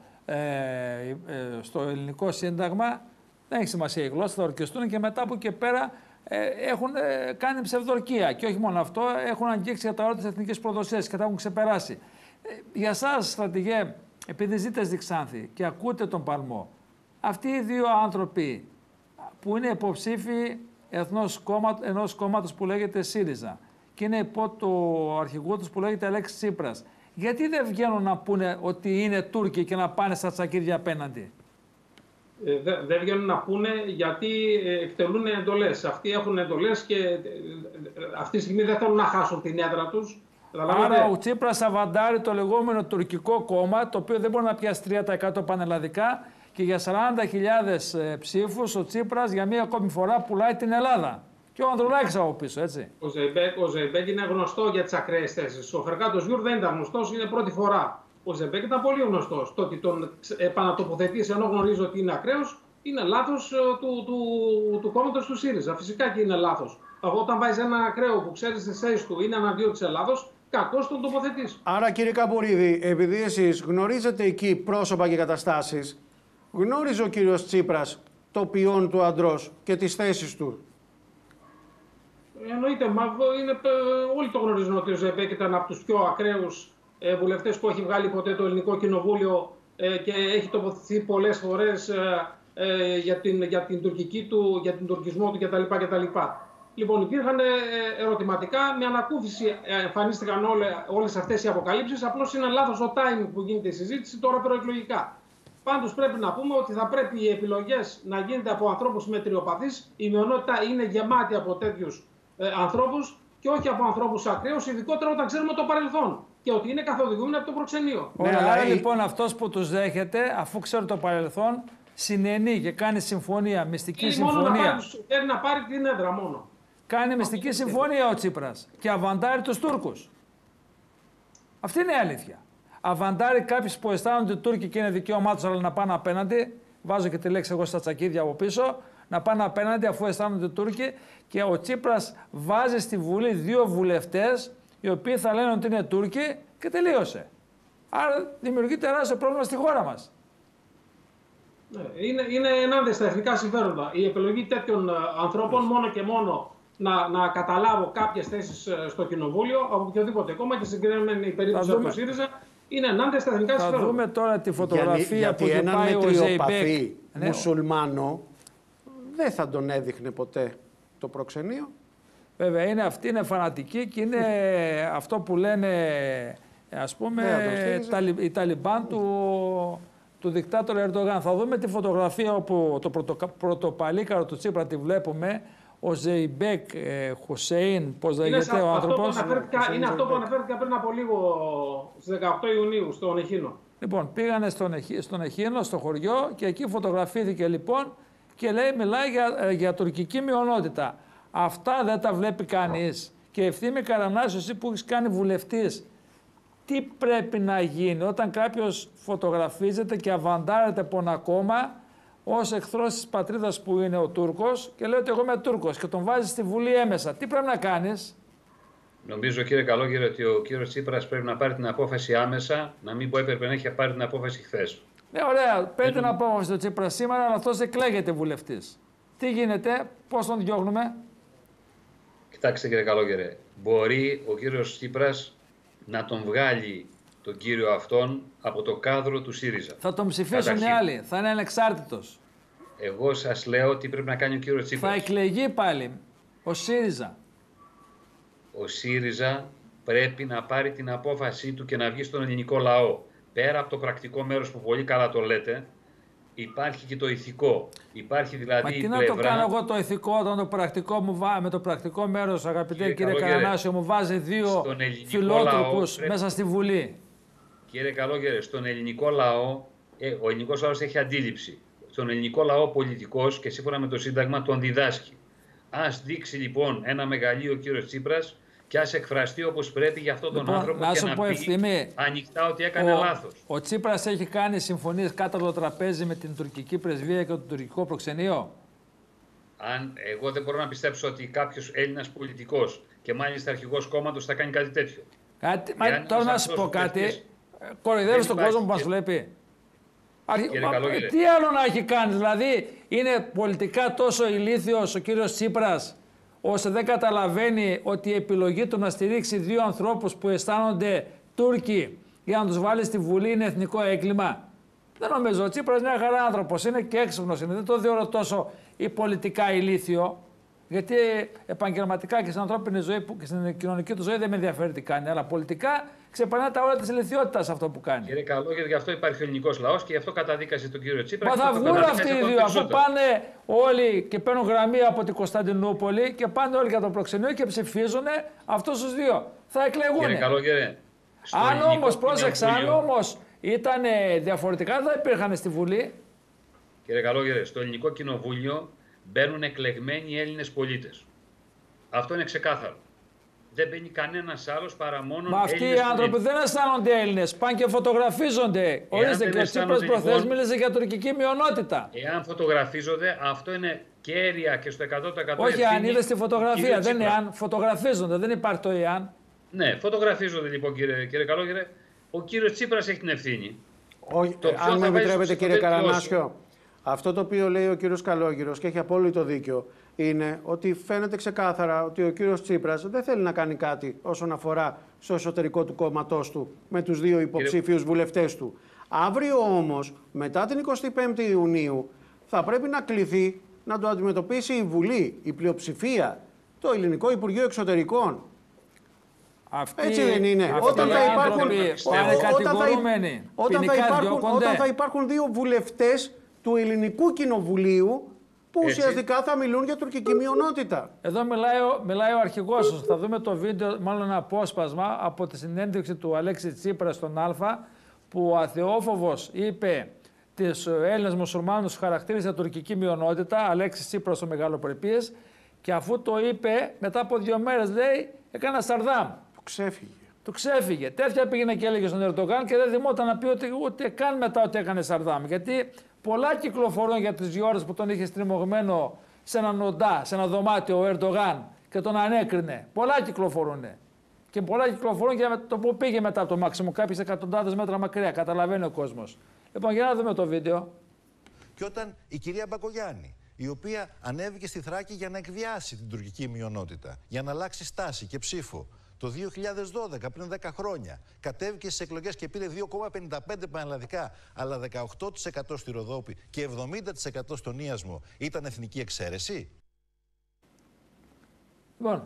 στο ελληνικό σύνταγμα, δεν έχει σημασία η γλώσσα, θα ορκιστούν και μετά από και πέρα έχουν κάνει ψευδορκία. Και όχι μόνο αυτό, έχουν αγγίξει για τα όρια της εθνικής προδοσίας και τα έχουν ξεπεράσει. Για σας, στρατηγέ, επειδή ζείτε στη Ξάνθη και ακούτε τον Παλμό, αυτοί οι δύο άνθρωποι που είναι υποψήφοι ενός κόμματος που λέγεται ΣΥΡΙΖΑ και είναι υπό το αρχηγό τους που λέγεται Αλέξης Τσίπρας, γιατί δεν βγαίνουν να πούνε ότι είναι Τούρκοι και να πάνε στα τσακίδια απέναντι? Δεν βγαίνουν να πούνε γιατί εκτελούν εντολές. Αυτοί έχουν εντολές και αυτή τη στιγμή δεν θέλουν να χάσουν την έδρα τους. Άρα ο Τσίπρας αβαντάρει το λεγόμενο τουρκικό κόμμα, το οποίο δεν μπορεί να πιάσει 3% πανελλαδικά, και για 40.000 ψήφους ο Τσίπρας για μία ακόμη φορά πουλάει την Ελλάδα. Και ο Ανδρουλάκης από πίσω, έτσι. Ο Ζεϊμπέκ είναι γνωστό για τις ακραίες θέσεις. Ο Φεργάτος Γκιουρ δεν ήταν γνωστός, είναι πρώτη φορά. Ο Ζεϊμπέκ ήταν πολύ γνωστός. Το ότι τον επανατοποθετήσει ενώ γνωρίζει ότι είναι ακραίος, είναι λάθος του κόμματος του ΣΥΡΙΖΑ. Φυσικά και είναι λάθος. Όταν βάζει ένα ακραίο που ξέρει τις θέσεις του είναι εναντίον της Ελλάδος, κακώς τον τοποθετείς. Άρα, κύριε Καμπουρίδη, επειδή εσείς γνωρίζετε εκεί πρόσωπα και καταστάσεις, γνώριζε ο κύριος Τσίπρας το ποιόν του αντρός και τις θέσεις του? Εννοείται, όλοι το γνωρίζουν ότι ο Ζεϊμπέκ ήταν από τους πιο ακραίους βουλευτές που έχει βγάλει ποτέ το ελληνικό κοινοβούλιο και έχει τοποθετηθεί πολλές φορές για την τουρκισμό του κτλ. Λοιπόν, υπήρχαν ερωτηματικά, με ανακούφιση εμφανίστηκαν όλες αυτές οι αποκαλύψεις. Απλώς είναι λάθος ο timing που γίνεται η συζήτηση τώρα προεκλογικά. Πάντως πρέπει να πούμε ότι θα πρέπει οι επιλογές να γίνονται από ανθρώπους μετριοπαθείς. Η μειονότητα είναι γεμάτη από τέτοιους ανθρώπους και όχι από ανθρώπους ακραίους, ειδικότερα όταν ξέρουμε το παρελθόν και ότι είναι καθοδηγούμενοι από το προξενείο. Άρα λοιπόν αυτός που τους δέχεται, αφού ξέρει το παρελθόν, συνενεί και κάνει συμφωνία, μυστική συμφωνία. Θέλει να πάρει την έδρα μόνο. Κάνει μυστική συμφωνία ο Τσίπρας και αβαντάρει τους Τούρκους. Αυτή είναι η αλήθεια. Αβαντάρει κάποιους που αισθάνονται Τούρκοι και είναι δικαίωμά τους, αλλά να πάνε απέναντι. Βάζω και τη λέξη εγώ στα τσακίδια από πίσω. Να πάνε απέναντι αφού αισθάνονται Τούρκοι. Και ο Τσίπρας βάζει στη Βουλή δύο βουλευτές οι οποίοι θα λένε ότι είναι Τούρκοι και τελείωσε. Άρα δημιουργεί τεράστιο πρόβλημα στη χώρα μας. Είναι ενάντια στα εθνικά συμφέροντα. Η επιλογή τέτοιων ανθρώπων μόνο και μόνο να καταλάβω κάποιες θέσεις στο κοινοβούλιο από οποιοδήποτε κόμμα και συγκεκριμένη περίπτωση από το ΣΥΡΙΖΑ είναι ενάντια στα εθνικά συμφέροντα. Θα δούμε τώρα τη φωτογραφία που έχει πάει ο Ζεϊμπέκ. Μουσουλμάνο δεν θα τον έδειχνε ποτέ το προξενείο. Βέβαια, αυτή είναι φανατική και είναι αυτό που λένε, ας πούμε, οι Ταλιμπάν του δικτάτορα Ερντογάν. Θα δούμε τη φωτογραφία όπου το πρωτοπαλίκαρο του Τσίπρα τη βλέπουμε. Ο Ζεϊμπέκ Χουσέιν, πώς λέγεται ο άνθρωπος. Είναι αυτό που αναφέρθηκα πριν από λίγο, στις 18 Ιουνίου, στον Εχίνο. Λοιπόν, πήγανε στον Εχίνο, στο χωριό, και εκεί φωτογραφήθηκε λοιπόν και μιλάει για τουρκική μειονότητα. Αυτά δεν τα βλέπει κανείς. Και Ευθύμη Καρανάσιο, εσύ που έχεις κάνει βουλευτής, τι πρέπει να γίνει όταν κάποιος φωτογραφίζεται και αβαντάρεται από ένα κόμμα ως εχθρός της πατρίδας που είναι ο Τούρκος και λέει ότι εγώ είμαι Τούρκος και τον βάζει στη Βουλή έμεσα? Τι πρέπει να κάνεις? Νομίζω, κύριε Καλόγερε, ότι ο κύριος Τσίπρας πρέπει να πάρει την απόφαση άμεσα, να μην πω έπρεπε να έχει πάρει την απόφαση χθες. Ναι, ωραία, παίρνει την απόφαση του Τσίπρα σήμερα, αλλά αυτός εκλέγεται βουλευτής. Τι γίνεται, πώς τον διώχνουμε? Κοιτάξτε κύριε Καλόγερε, μπορεί ο κύριος Τσίπρας να τον βγάλει τον κύριο αυτόν από το κάδρο του ΣΥΡΙΖΑ. Θα τον ψηφίσουν οι άλλοι, θα είναι ανεξάρτητος. Εγώ σας λέω τι πρέπει να κάνει ο κύριος Τσίπρας. Θα εκλεγεί πάλι ο ΣΥΡΙΖΑ. Ο ΣΥΡΙΖΑ πρέπει να πάρει την απόφασή του και να βγει στον ελληνικό λαό. Πέρα από το πρακτικό μέρος που πολύ καλά το λέτε, υπάρχει και το ηθικό. Υπάρχει δηλαδή. Μα η τι πλευρά... να το κάνω εγώ το ηθικό όταν το πρακτικό μου με το πρακτικό μέρος, αγαπητέ κύριε Καρανάσιο, μου βάζει δύο φιλότροπους μέσα στη Βουλή. Κύριε Καλόγερε, στον ελληνικό λαό, ο ελληνικός λαός έχει αντίληψη. Στον ελληνικό λαό πολιτικός και σύμφωνα με το Σύνταγμα τον διδάσκει. Ας δείξει λοιπόν ένα μεγαλείο ο κύριος Τσίπρας και ας εκφραστεί όπως πρέπει για αυτόν τον άνθρωπο και να πει ανοιχτά ότι έκανε λάθος. Ο Τσίπρας έχει κάνει συμφωνίες κάτω από το τραπέζι με την τουρκική πρεσβεία και το τουρκικό προξενείο. Εγώ δεν μπορώ να πιστέψω ότι κάποιος Έλληνας πολιτικός και μάλιστα αρχηγός κόμματος θα κάνει κάτι τέτοιο. Τώρα να σου πω κάτι. Κοροϊδεύεις τον κόσμο που μας βλέπει. Τι άλλο να έχει κάνει, δηλαδή είναι πολιτικά τόσο ηλίθιος ο κύριος Τσίπρας ώστε δεν καταλαβαίνει ότι η επιλογή του να στηρίξει δύο ανθρώπους που αισθάνονται Τούρκοι για να τους βάλει στη Βουλή είναι εθνικό έγκλημα? Δεν νομίζω. Ο Τσίπρας μια χαρά άνθρωπος είναι και έξυπνος είναι. Δεν το θεωρώ τόσο πολιτικά ηλίθιο, γιατί επαγγελματικά και στην ανθρώπινη ζωή και στην κοινωνική του ζωή δεν με ενδιαφέρει τι κάνει, αλλά πολιτικά ξεπερνά τα όρια της ηλιθιότητας αυτό που κάνει. Κύριε Καλόγερε, γι' αυτό υπάρχει ο ελληνικός λαός και γι' αυτό καταδίκασε τον κύριο Τσίπρα. Μα θα βγουν αυτοί οι δύο, αφού πάνε όλοι και παίρνουν γραμμή από την Κωνσταντινούπολη και πάνε όλοι για το προξενείο και ψηφίζουν αυτούς τους δύο. Θα εκλεγούν. Κύριε Καλόγερε, αν όμως, πρόσεξα, αν όμως ήταν διαφορετικά, δεν θα υπήρχαν στη Βουλή. Κύριε Καλόγερε, στο ελληνικό κοινοβούλιο μπαίνουν εκλεγμένοι Έλληνες πολίτες. Αυτό είναι ξεκάθαρο. Δεν μπαίνει κανένας άλλος παρά μόνο Έλληνες. Μα αυτοί οι άνθρωποι δεν αισθάνονται Έλληνες. Πάνε και φωτογραφίζονται. Ορίστε, και ο Τσίπρας προχθές μίλησε για τουρκική μειονότητα. Εάν φωτογραφίζονται, αυτό είναι κέρια και στο 100%. Όχι, αν είδες τη φωτογραφία. Δεν είναι αν. Φωτογραφίζονται. Δεν υπάρχει το εάν. Ναι, φωτογραφίζονται λοιπόν, κύριε Καλόγερε. Ο κύριος Τσίπρας έχει την ευθύνη. Όχι, αν με επιτρέπετε, κύριε Καρανάσιο, αυτό το οποίο λέει ο κύριος Καλόγυρος και έχει απόλυτο δίκιο είναι ότι φαίνεται ξεκάθαρα ότι ο κύριος Τσίπρας δεν θέλει να κάνει κάτι όσον αφορά στο εσωτερικό του κόμματός του με τους δύο υποψήφιους βουλευτές του. Αύριο όμως, μετά την 25η Ιουνίου, θα πρέπει να κληθεί να το αντιμετωπίσει η Βουλή, η πλειοψηφία, το Ελληνικό Υπουργείο Εξωτερικών. Έτσι δεν είναι? Όταν θα υπάρχουν δύο βουλευτές του Ελληνικού Κοινοβουλίου που ουσιαστικά θα μιλούν για τουρκική μειονότητα. Εδώ μιλάει ο αρχηγός σας. Θα δούμε το βίντεο, μάλλον ένα απόσπασμα από τη συνέντευξη του Αλέξη Τσίπρα στον Α, που ο αθεόφοβος είπε τις Έλληνες μουσουλμάνους χαρακτήριζε τουρκική μειονότητα, Αλέξης Τσίπρας ο μεγαλοπρεπής, και αφού το είπε, μετά από 2 μέρες λέει, έκανα Σαρδάμ. Του ξέφυγε. Τέτοια πήγαινε και έλεγε στον Ερντογάν και δεν θυμόταν να πει ούτε καν μετά ότι έκανε Σαρδάμ. Γιατί πολλά κυκλοφορούν για τις 2 ώρες που τον είχε στριμωγμένο σε ένα νοντά, σε ένα δωμάτιο ο Ερντογάν και τον ανέκρινε. Πολλά κυκλοφορούν. Και πολλά κυκλοφορούν και το που πήγε μετά από το Μάξιμο, κάποιες εκατοντάδες μέτρα μακριά. Καταλαβαίνει ο κόσμος. Λοιπόν, για να δούμε το βίντεο. Και όταν η κυρία Μπακογιάννη, η οποία ανέβηκε στη Θράκη για να εκβιάσει την τουρκική μειονότητα, για να αλλάξει στάση και ψήφο, το 2012, πριν 10 χρόνια, κατέβηκε στις εκλογές και πήρε 2,55 πανελλαδικά, αλλά 18% στη Ροδόπη και 70% στον Ίασμο, ήταν εθνική εξαίρεση? Λοιπόν,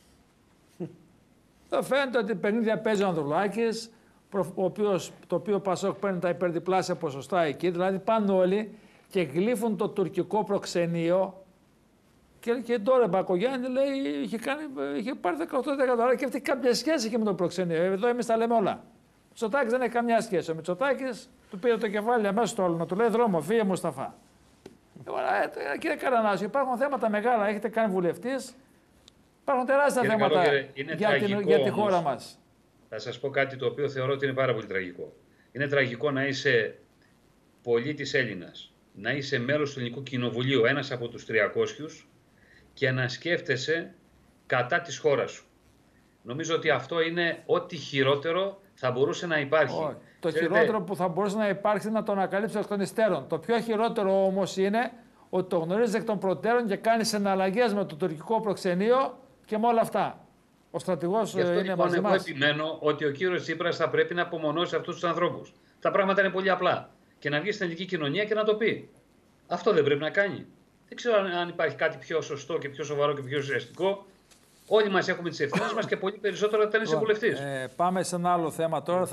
εδώ φαίνεται ότι παιχνίδια παίζει ο Ανδρουλάκης, το οποίο Πασόκ παίρνει τα υπερδιπλάσια ποσοστά εκεί, δηλαδή πάνε όλοι και γλύφουν το τουρκικό προξενείο. Και τώρα Μπακογιάννη λέει είχε πάρει 18%. Άρα και αυτή κάποια σχέση είχε με το προξενείο. Εδώ εμείς τα λέμε όλα. Ο Μητσοτάκης δεν έχει καμιά σχέση. Ο Μητσοτάκης του πήρε το κεφάλι αμέσως στο όλο, να του λέει δρόμο, φύγε Μουσταφά. Κύριε Καρανάσιο, υπάρχουν θέματα μεγάλα. Έχετε κάνει βουλευτής. Υπάρχουν τεράστια θέματα για τη χώρα μας. Θα σας πω κάτι το οποίο θεωρώ ότι είναι πάρα πολύ τραγικό. Είναι τραγικό να είσαι πολίτης Έλληνας, να είσαι μέλος του Ελληνικού Κοινοβουλίου, ένας από τους 300, και να σκέφτεσαι κατά της χώρας σου. Νομίζω ότι αυτό είναι ό,τι χειρότερο θα μπορούσε να υπάρχει. Το χειρότερο που θα μπορούσε να υπάρξει είναι να το ανακαλύψει εκ των υστέρων. Το πιο χειρότερο όμως είναι ότι το γνωρίζει εκ των προτέρων και κάνει συναλλαγές με το τουρκικό προξενείο και με όλα αυτά. Ο στρατηγός είναι μαζί μας. Εγώ επιμένω ότι ο κύριος Τσίπρας θα πρέπει να απομονώσει αυτούς τους ανθρώπους. Τα πράγματα είναι πολύ απλά. Και να βγει στην ελληνική κοινωνία και να το πει. Αυτό δεν πρέπει να κάνει. Δεν ξέρω αν υπάρχει κάτι πιο σωστό και πιο σοβαρό και πιο ουσιαστικό. Όλοι μας έχουμε τις ευθύνες μας και πολύ περισσότερο όταν είσαι βουλευτής. Πάμε σε ένα άλλο θέμα τώρα.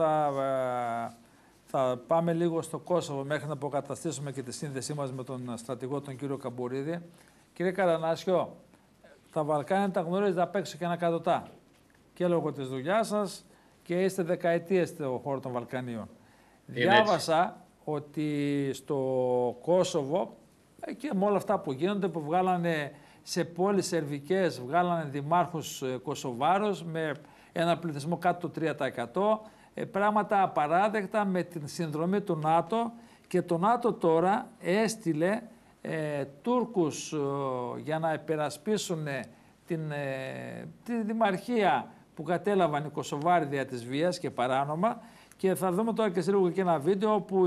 Θα πάμε λίγο στο Κόσοβο μέχρι να αποκαταστήσουμε και τη σύνδεσή μας με τον στρατηγό τον κύριο Καμπουρίδη. Κύριε Καρανάσιο, τα Βαλκάνια τα γνωρίζετε απ' έξω και ανακατοτά. Και λόγω της δουλειάς σας και είστε δεκαετίες στο χώρο των Βαλκανίων. Διάβασα ότι στο Κόσοβο και με όλα αυτά που γίνονται, που βγάλανε σε πόλεις σερβικές, βγάλανε δημάρχους Κωσοβάρους με ένα πληθυσμό κάτω το 3%, πράγματα απαράδεκτα με την συνδρομή του ΝΑΤΟ, και το ΝΑΤΟ τώρα έστειλε Τούρκους για να υπερασπίσουν τη δημαρχία που κατέλαβαν οι Κωσοβάροι δια της βίας και και θα δούμε τώρα και σε λίγο και ένα βίντεο που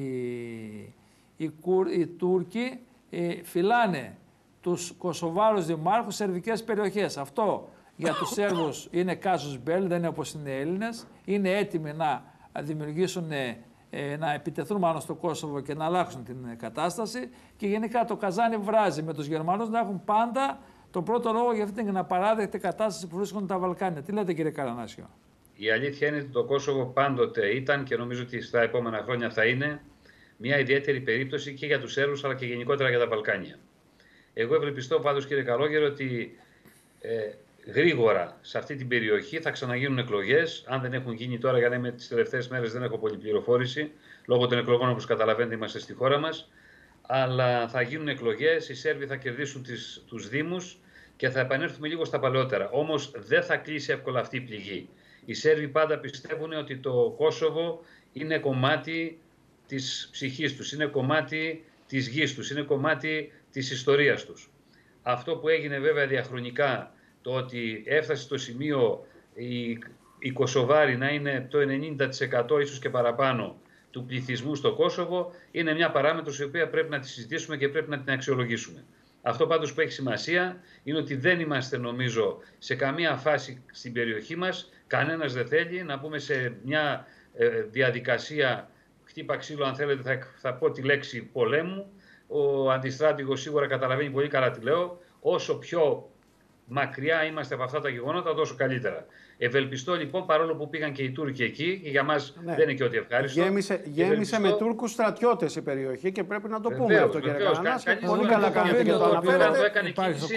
οι Τούρκοι φυλάνε τους Κωσοβάρους δημάρχους σε σερβικές περιοχές. Αυτό για τους Σέρβους είναι casus belli, δεν είναι όπως είναι οι Έλληνες. Είναι έτοιμοι να δημιουργήσουν, να επιτεθούν μάλλον στο Κόσοβο και να αλλάξουν την κατάσταση. Και γενικά το καζάνι βράζει με τους Γερμανούς να έχουν πάντα τον πρώτο λόγο για αυτήν την απαράδεκτη κατάσταση που βρίσκονται τα Βαλκάνια. Τι λέτε, κύριε Καρανάσιο? Η αλήθεια είναι ότι το Κόσοβο πάντοτε ήταν και νομίζω ότι στα επόμενα χρόνια θα είναι μια ιδιαίτερη περίπτωση και για τους Σέρβους αλλά και γενικότερα για τα Βαλκάνια. Εγώ ευελπιστώ πάντως, κύριε Καλόγερο, ότι γρήγορα σε αυτή την περιοχή θα ξαναγίνουν εκλογές. Αν δεν έχουν γίνει τώρα, γιατί με τις τελευταίες μέρες δεν έχω πολλή πληροφόρηση, λόγω των εκλογών, όπως καταλαβαίνετε, είμαστε στη χώρα μας. Αλλά θα γίνουν εκλογές, οι Σέρβοι θα κερδίσουν τους Δήμους και θα επανέλθουμε λίγο στα παλαιότερα. Όμως δεν θα κλείσει εύκολα αυτή η πληγή. Οι Σέρβοι πάντα πιστεύουν ότι το Κόσοβο είναι κομμάτι της ψυχής τους, είναι κομμάτι της γης τους, είναι κομμάτι της ιστορίας τους. Αυτό που έγινε βέβαια διαχρονικά, το ότι έφτασε στο σημείο οι Κωσοβάροι να είναι το 90% ίσως και παραπάνω του πληθυσμού στο Κόσοβο, είναι μια παράμετρος η οποία πρέπει να τη συζητήσουμε και πρέπει να την αξιολογήσουμε. Αυτό πάντως που έχει σημασία είναι ότι δεν είμαστε, νομίζω, σε καμία φάση στην περιοχή μας, κανένας δεν θέλει να πούμε σε μια διαδικασία χτύπα ξύλο, αν θέλετε θα πω τη λέξη πολέμου. Ο αντιστράτηγος σίγουρα καταλαβαίνει πολύ καλά τι λέω. Όσο πιο μακριά είμαστε από αυτά τα γεγονότα, τόσο καλύτερα. Ευελπιστώ λοιπόν, παρόλο που πήγαν και οι Τούρκοι εκεί, και για μας δεν είναι και ό,τι ευχάριστο. Γέμισε με Τούρκους στρατιώτες η περιοχή και πρέπει να το πούμε αυτό, κύριε Καρανάση. Πολύ καλά κάνετε και το αναφέρετε.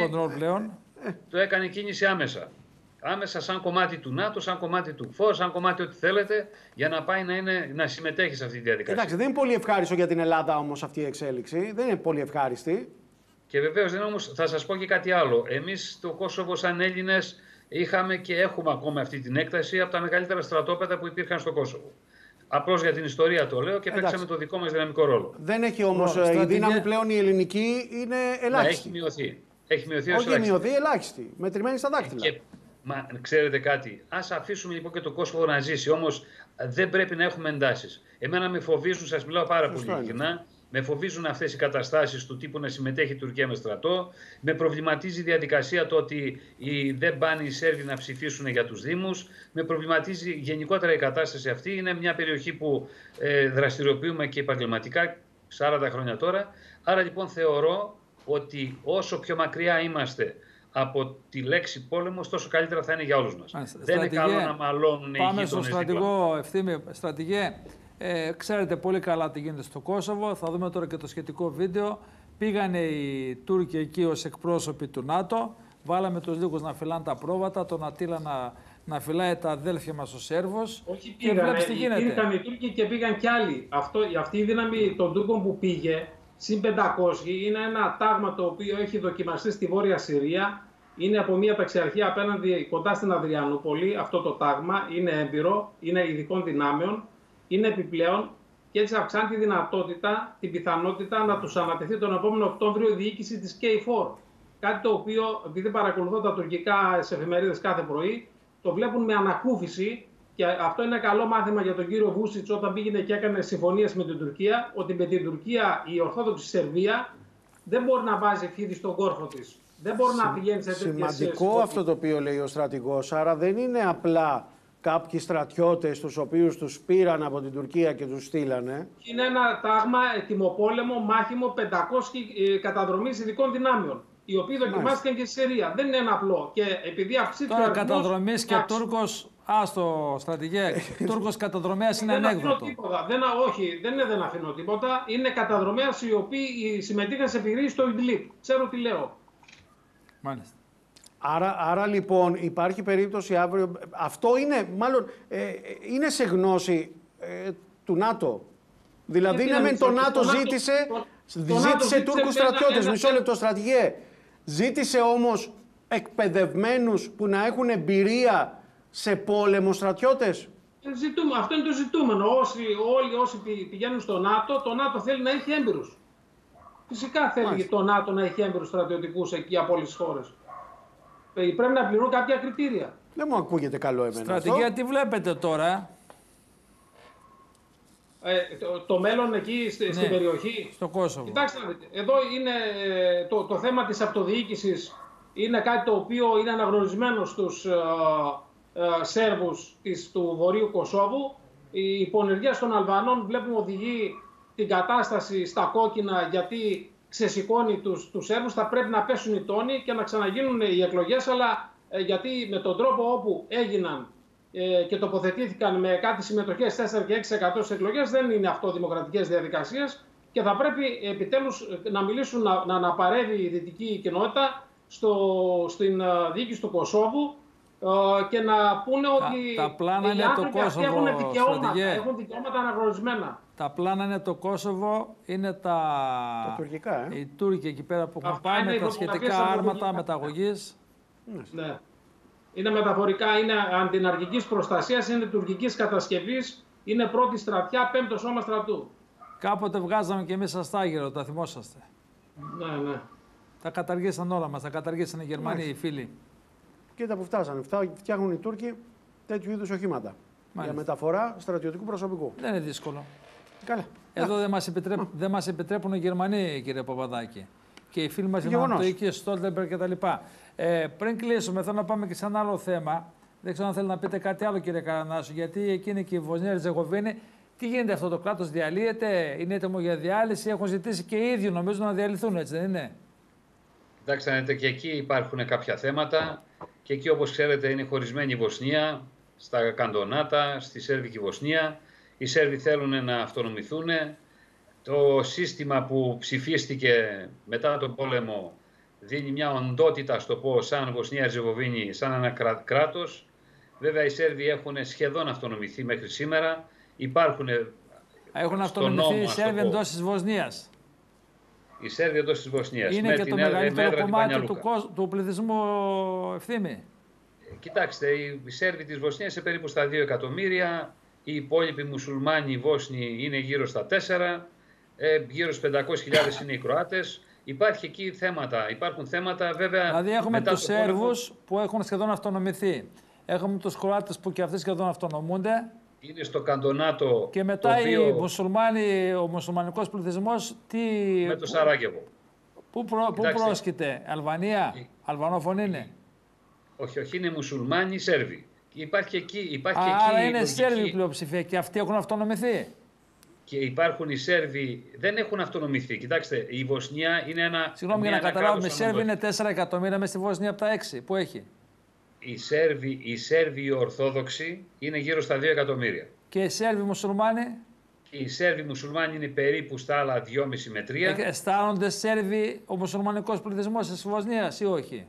Το έκανε κίνηση άμεσα. Άμεσα σαν κομμάτι του ΝΑΤΟ, σαν κομμάτι του ΚΦΟ, σαν κομμάτι ό,τι θέλετε, για να πάει να συμμετέχει σε αυτή τη διαδικασία. Εντάξει, δεν είναι πολύ ευχάριστο για την Ελλάδα όμως αυτή η εξέλιξη. Δεν είναι πολύ ευχάριστη. Και βεβαίως δεν, όμως θα σας πω και κάτι άλλο. Εμείς στο Κόσοβο, σαν Έλληνες, είχαμε και έχουμε ακόμα αυτή την έκταση από τα μεγαλύτερα στρατόπεδα που υπήρχαν στο Κόσοβο. Απλώς για την ιστορία το λέω και παίξαμε το δικό μας δυναμικό ρόλο. Δεν έχει όμως η δύναμη πλέον η ελληνική, είναι ελάχιστη. Ναι, έχει μειωθεί. Έχει μειωθεί ως ελάχιστη. Όχι μειωθεί, ελάχιστη. Μετρημένη στα δάχτυλα. Μα ξέρετε κάτι, ας αφήσουμε λοιπόν και το Κόσοβο να ζήσει, όμως δεν πρέπει να έχουμε εντάσεις. Εμένα με φοβίζουν, σας μιλάω πάρα πολύ ειλικρινά, με φοβίζουν αυτές οι καταστάσεις του τύπου να συμμετέχει η Τουρκία με στρατό, με προβληματίζει η διαδικασία το ότι δεν πάνε οι Σέρβοι να ψηφίσουν για τους Δήμους, με προβληματίζει γενικότερα η κατάσταση αυτή. Είναι μια περιοχή που δραστηριοποιούμε και επαγγελματικά 40 χρόνια τώρα, άρα λοιπόν θεωρώ ότι όσο πιο μακριά είμαστε από τη λέξη πόλεμος, τόσο καλύτερα θα είναι για όλους μας. Δεν είναι καλό να μαλώνουν οι γείτονες. Πάμε στον στρατηγό Ευθύμη. Στρατηγέ, ξέρετε πολύ καλά τι γίνεται στο Κόσοβο. Θα δούμε τώρα και το σχετικό βίντεο. Πήγανε οι Τούρκοι εκεί ως εκπρόσωποι του ΝΑΤΟ. Βάλαμε τους λίγους να φυλάνε τα πρόβατα, τον Ατήλα να φυλάει τα αδέλφια μας ο Σέρβος. Όχι, πήγανε. Ήρθαν οι Τούρκοι και πήγαν κι άλλοι. Αυτή η δύναμη των Τούρκων που πήγε, συν 500, είναι ένα τάγμα το οποίο έχει δοκιμαστεί στη Βόρεια Συρία. Είναι από μια ταξιαρχία απέναντι κοντά στην Αδριανούπολη. Αυτό το τάγμα είναι έμπειρο, είναι ειδικών δυνάμεων, είναι επιπλέον και έτσι αυξάνει τη δυνατότητα, την πιθανότητα να τους ανατεθεί τον επόμενο Οκτώβριο η διοίκηση της K4. Κάτι το οποίο, επειδή παρακολουθώ τα τουρκικά σε εφημερίδες κάθε πρωί, το βλέπουν με ανακούφιση. Και αυτό είναι καλό μάθημα για τον κύριο Βούσιτς όταν πήγαινε και έκανε συμφωνίες με την Τουρκία, ότι με την Τουρκία η Ορθόδοξη Σερβία δεν μπορεί να βάζει φίδι στον κόρφο της. Δεν μπορεί να πηγαίνει σε τέτοιες Σημαντικό αυτό το οποίο λέει ο στρατηγός. Άρα δεν είναι απλά κάποιοι στρατιώτες τους οποίους τους πήραν από την Τουρκία και τους στείλανε. Είναι ένα τάγμα ετοιμοπόλεμο, μάχημο 500 καταδρομής ειδικών δυνάμεων, οι οποίοι δοκιμάστηκαν και στη Συρία. Δεν είναι ένα απλό. Και επειδή αυξήθηκε τώρα καταδρομής και Τούρκος, άστο στρατηγέ, Τούρκος καταδρομέας είναι ανέκδοτο. Όχι, δεν αφήνω τίποτα. Είναι καταδρομέας οι οποίοι συμμετείχαν σε επιχειρήσεις στο Ιντλίπ. Ξέρω τι λέω. Μάλιστα. Άρα λοιπόν υπάρχει περίπτωση αύριο, αυτό είναι μάλλον είναι σε γνώση του ΝΑΤΟ. Δηλαδή είναι με το ΝΑΤΟ ζήτησε Τούρκους στρατιώτες, μισό λεπτό στρατηγέ. Ζήτησε όμως εκπαιδευμένους που να έχουν εμπειρία σε πόλεμο στρατιώτες. Αυτό είναι το ζητούμενο. Όλοι όσοι πηγαίνουν στο ΝΑΤΟ, το ΝΑΤΟ θέλει να έχει έμπειρους. Φυσικά θέλει το ΝΑΤΟ να έχει έμπειρους στρατιωτικούς εκεί από όλες τις χώρες. Πρέπει να πληρούν κάποια κριτήρια. Δεν μου ακούγεται καλό εμένα. Στρατηγία, τι βλέπετε τώρα? Το μέλλον εκεί στην περιοχή. Στο Κόσοβο. Κοιτάξτε, εδώ είναι το θέμα της αυτοδιοίκησης. Είναι κάτι το οποίο είναι αναγνωρισμένο στους Σέρβους του Βορείου Κωσόβου. Η υποενεργία των Αλβανών βλέπουμε οδηγεί την κατάσταση στα κόκκινα, γιατί ξεσηκώνει τους Σέρβους. Θα πρέπει να πέσουν οι τόνοι και να ξαναγίνουν οι εκλογές, αλλά γιατί με τον τρόπο όπου έγιναν και τοποθετήθηκαν με κάτι συμμετοχές 4 και 6% στις εκλογές, δεν είναι αυτό δημοκρατικές διαδικασίες και θα πρέπει επιτέλους να μιλήσουν, να αναπαρεύει η δυτική κοινότητα στην διοίκηση του Κωσόβου και να πούνε ότι τα πλάνα είναι το Κόσοβο, έχουν δικαιώματα αναγνωρισμένα. Τα πλάνα είναι το Κόσοβο, είναι τα τουρκικά, οι Τούρκοι εκεί πέρα που έχουν πάει με τα σχετικά άρματα μεταγωγής. Ναι. Είναι μεταφορικά, είναι αντιναρκικής προστασίας, είναι τουρκικής κατασκευής, είναι πρώτη στρατιά, 5ο σώμα στρατού. Κάποτε βγάζαμε και εμείς αστάγυρο, τα θυμόσαστε. Ναι. Τα καταργήσαν όλα μας, τα καταργήσαν οι Γερμανοί, οι φίλοι. Κοίτα που φτάσανε. Φτιάχνουν οι Τούρκοι τέτοιου είδους οχήματα. Για μεταφορά στρατιωτικού προσωπικού. Δεν είναι δύσκολο. Καλά. Εδώ δεν μας επιτρέπουν οι Γερμανοί, κύριε Παπαδάκη. Και οι φίλοι μας οι Ανατολικοί, Στόλτεμπεργκ κτλ. Πριν κλείσουμε, θέλω να πάμε και σε ένα άλλο θέμα. Δεν ξέρω αν θέλει να πείτε κάτι άλλο, κύριε Καρανάσου, γιατί εκείνη και η Βοσνία Ερζεγοβίνη. Τι γίνεται, αυτό το κράτος διαλύεται, είναι έτοιμο για διάλυση, έχουν ζητήσει και οι ίδιοι νομίζω να διαλυθούν, έτσι δεν είναι? Εντάξει, και εκεί υπάρχουν κάποια θέματα και εκεί, όπως ξέρετε, είναι χωρισμένη η Βοσνία στα καντονάτα, στη Σέρβικη Βοσνία. Οι Σέρβοι θέλουν να αυτονομηθούν. Το σύστημα που ψηφίστηκε μετά τον πόλεμο δίνει μια οντότητα, στο πω, σαν Βοσνία-Ερζεγοβίνη, σαν ένα κράτος. Βέβαια, οι Σέρβοι έχουν σχεδόν αυτονομηθεί μέχρι σήμερα. Έχουν αυτονομηθεί οι Σέρβοι εντός της Βοσνίας. Οι Σέρβοι εντός της Βοσνίας. Είναι και το μεγαλύτερο κομμάτι του πληθυσμού, Ευθύμη. Κοιτάξτε, οι Σέρβοι της Βοσνίας είναι περίπου στα 2 εκατομμύρια. Οι υπόλοιποι μουσουλμάνοι Βόσνοι είναι γύρω στα 4. Γύρω στους 500.000 είναι οι Κροάτες. Υπάρχουν θέματα βέβαια. Δηλαδή έχουμε τους Σέρβους που έχουν σχεδόν αυτονομηθεί. Έχουμε τους Κροάτες που και αυτοί σχεδόν αυτονομούνται. Είναι στο καντονάτο. Και μετά ο μουσουλμανικός πληθυσμός με το Σαράγεβο. Πού πρόσκειται, Αλβανία, αλβανόφωνη είναι? Όχι, είναι μουσουλμάνοι Σέρβοι. Υπάρχει άρα είναι Σέρβοι πλειοψηφία και αυτοί έχουν αυτονομηθεί. Και υπάρχουν οι Σέρβοι, δεν έχουν αυτονομηθεί. Κοιτάξτε, η Βοσνία είναι ένα. Συγγνώμη, για να καταλάβουμε, οι Σέρβοι είναι 4 εκατομμύρια μέσα στη Βοσνία από τα 6 που έχει. Οι Σέρβοι οι Ορθόδοξοι είναι γύρω στα 2 εκατομμύρια. Και οι Σέρβοι μουσουλμάνοι? Και οι Σέρβοι μουσουλμάνοι είναι περίπου στα άλλα 2,5 με 3. Αισθάνονται Σέρβοι ο μουσουλμανικός πληθυσμός της Βοσνίας ή όχι?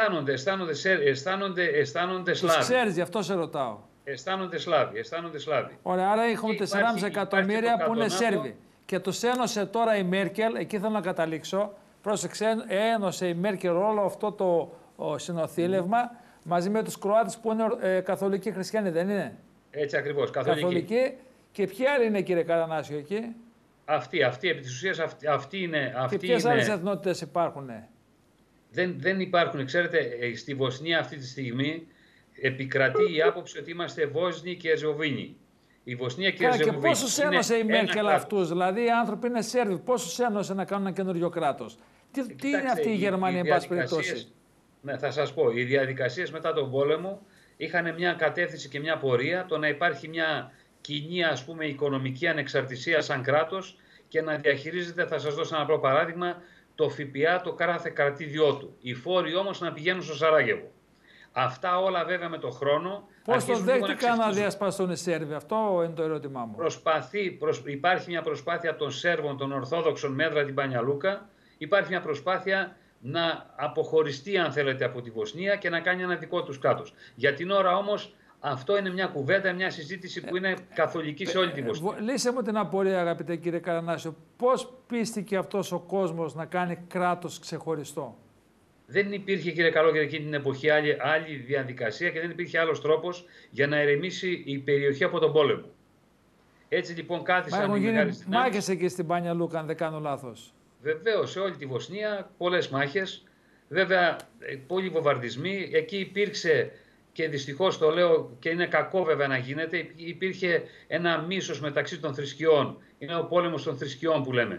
Αισθάνονται Σλάβοι. Τους ξέρεις, γι' αυτό σε ρωτάω. Αισθάνονται Σλάβοι. Ωραία, άρα έχουμε 4,5 εκατομμύρια που είναι Σέρβοι. Και τους ένωσε τώρα η Μέρκελ, εκεί θέλω να καταλήξω. Πρόσεξε, ένωσε η Μέρκελ όλο αυτό το συνοθήλευμα μαζί με τους Κροάτες που είναι καθολικοί χριστιανοί, δεν είναι? Έτσι ακριβώς, καθολικοί. Και ποιοι άλλοι είναι, κύριε Καρανάσιο, εκεί? Αυτοί επί της ουσίας, αυτοί είναι. Και ποιες άλλες εθνότητες υπάρχουν? Δεν υπάρχουν. Ξέρετε, στη Βοσνία αυτή τη στιγμή επικρατεί η άποψη ότι είμαστε Βόσνοι και Ερζεγοβίνοι. Η Βοσνία και η Ερζεγοβίνη. Και πόσους ένωσε η Μέρκελ αυτούς? Δηλαδή οι άνθρωποι είναι Σέρβοι. Πόσους ένωσε να κάνουν ένα καινούριο κράτος? Τι είναι αυτή η Γερμανία, εν πάση περιπτώσει? Ναι, θα σας πω. Οι διαδικασίες μετά τον πόλεμο είχαν μια κατεύθυνση και μια πορεία, το να υπάρχει μια κοινή, ας πούμε, οικονομική ανεξαρτησία σαν κράτος και να διαχειρίζεται, θα σας δώσω ένα απλό παράδειγμα, το ΦΠΑ το κάθε κρατήδιό του. Οι φόροι όμως να πηγαίνουν στο Σαράγεβο. Αυτά όλα βέβαια με το χρόνο. Πώς το δέχτηκαν να διασπαστούν οι Σέρβοι? Αυτό είναι το ερώτημά μου. Υπάρχει μια προσπάθεια των Σέρβων, των Ορθόδοξων μέτρα την Πανιαλούκα. Υπάρχει μια προσπάθεια να αποχωριστεί, αν θέλετε, από τη Βοσνία και να κάνει ένα δικό τους κράτος. Για την ώρα όμως αυτό είναι μια κουβέντα, μια συζήτηση που είναι καθολική σε όλη τη Βοσνία. Λύσε μου την απορία, αγαπητέ κύριε Καρανάσιο. Πώς πίστηκε αυτός ο κόσμος να κάνει κράτος ξεχωριστό? Δεν υπήρχε, κύριε Καλόγερ, εκείνη την εποχή άλλη διαδικασία και δεν υπήρχε άλλος τρόπος για να ερεμήσει η περιοχή από τον πόλεμο. Έτσι λοιπόν κάθισαν οι μεγάλες δυνάμεις. Μάχες εκεί στην Πανιαλούκα, αν δεν κάνω λάθος. Βεβαίως, σε όλη τη Βοσνία πολλές μάχες. Βέβαια, πολλοί βομβαρδισμοί. Εκεί υπήρξε, και δυστυχώς το λέω και είναι κακό βέβαια να γίνεται, υπήρχε ένα μίσος μεταξύ των θρησκειών. Είναι ο πόλεμος των θρησκειών που λέμε.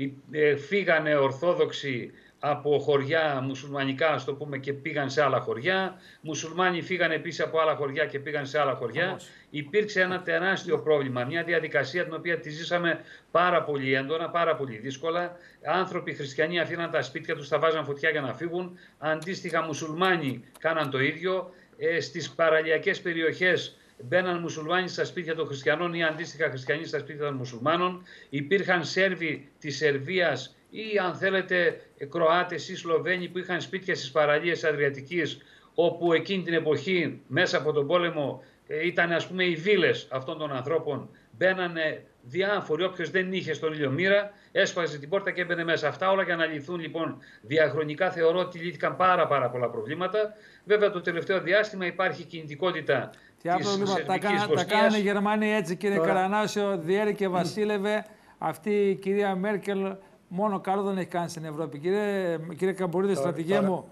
Φύγανε Ορθόδοξοι από χωριά μουσουλμανικά, ας το πούμε, και πήγαν σε άλλα χωριά. Μουσουλμάνοι φύγανε επίσης από άλλα χωριά και πήγαν σε άλλα χωριά. Υπήρξε ένα τεράστιο πρόβλημα, μια διαδικασία την οποία τη ζήσαμε πάρα πολύ έντονα, πάρα πολύ δύσκολα. Άνθρωποι χριστιανοί αφήναν τα σπίτια τους, τα βάζαν φωτιά για να φύγουν. Αντίστοιχα μουσουλμάνοι κάναν το ίδιο. Στις παραλιακές περιοχές μπαίναν μουσουλμάνοι στα σπίτια των χριστιανών ή αντίστοιχα χριστιανοί στα σπίτια των μουσουλμάνων. Υπήρχαν Σέρβοι της Σερβίας ή, αν θέλετε, Κροάτες ή Σλοβαίνοι που είχαν σπίτια στις παραλίες Αδριατικής, όπου εκείνη την εποχή μέσα από τον πόλεμο ήταν, ας πούμε, οι βίλες αυτών των ανθρώπων. Μπαίνανε διάφοροι, όποιος δεν είχε στον ήλιο μοίρα, έσπαζε την πόρτα και έμπαινε μέσα. Αυτά όλα για να λυθούν λοιπόν διαχρονικά, θεωρώ ότι λύθηκαν πάρα πολλά προβλήματα. Βέβαια το τελευταίο διάστημα υπάρχει κινητικότητα της Σερβικής Βοσνίας. Τα κάνανε οι Γερμανοί έτσι, κύριε Καρανάσιο, διέρη και βασίλευε. Αυτή η κυρία Μέρκελ μόνο καλό δεν έχει κάνει στην Ευρώπη. Κύριε Καμπορίδη, στρατηγέ μου,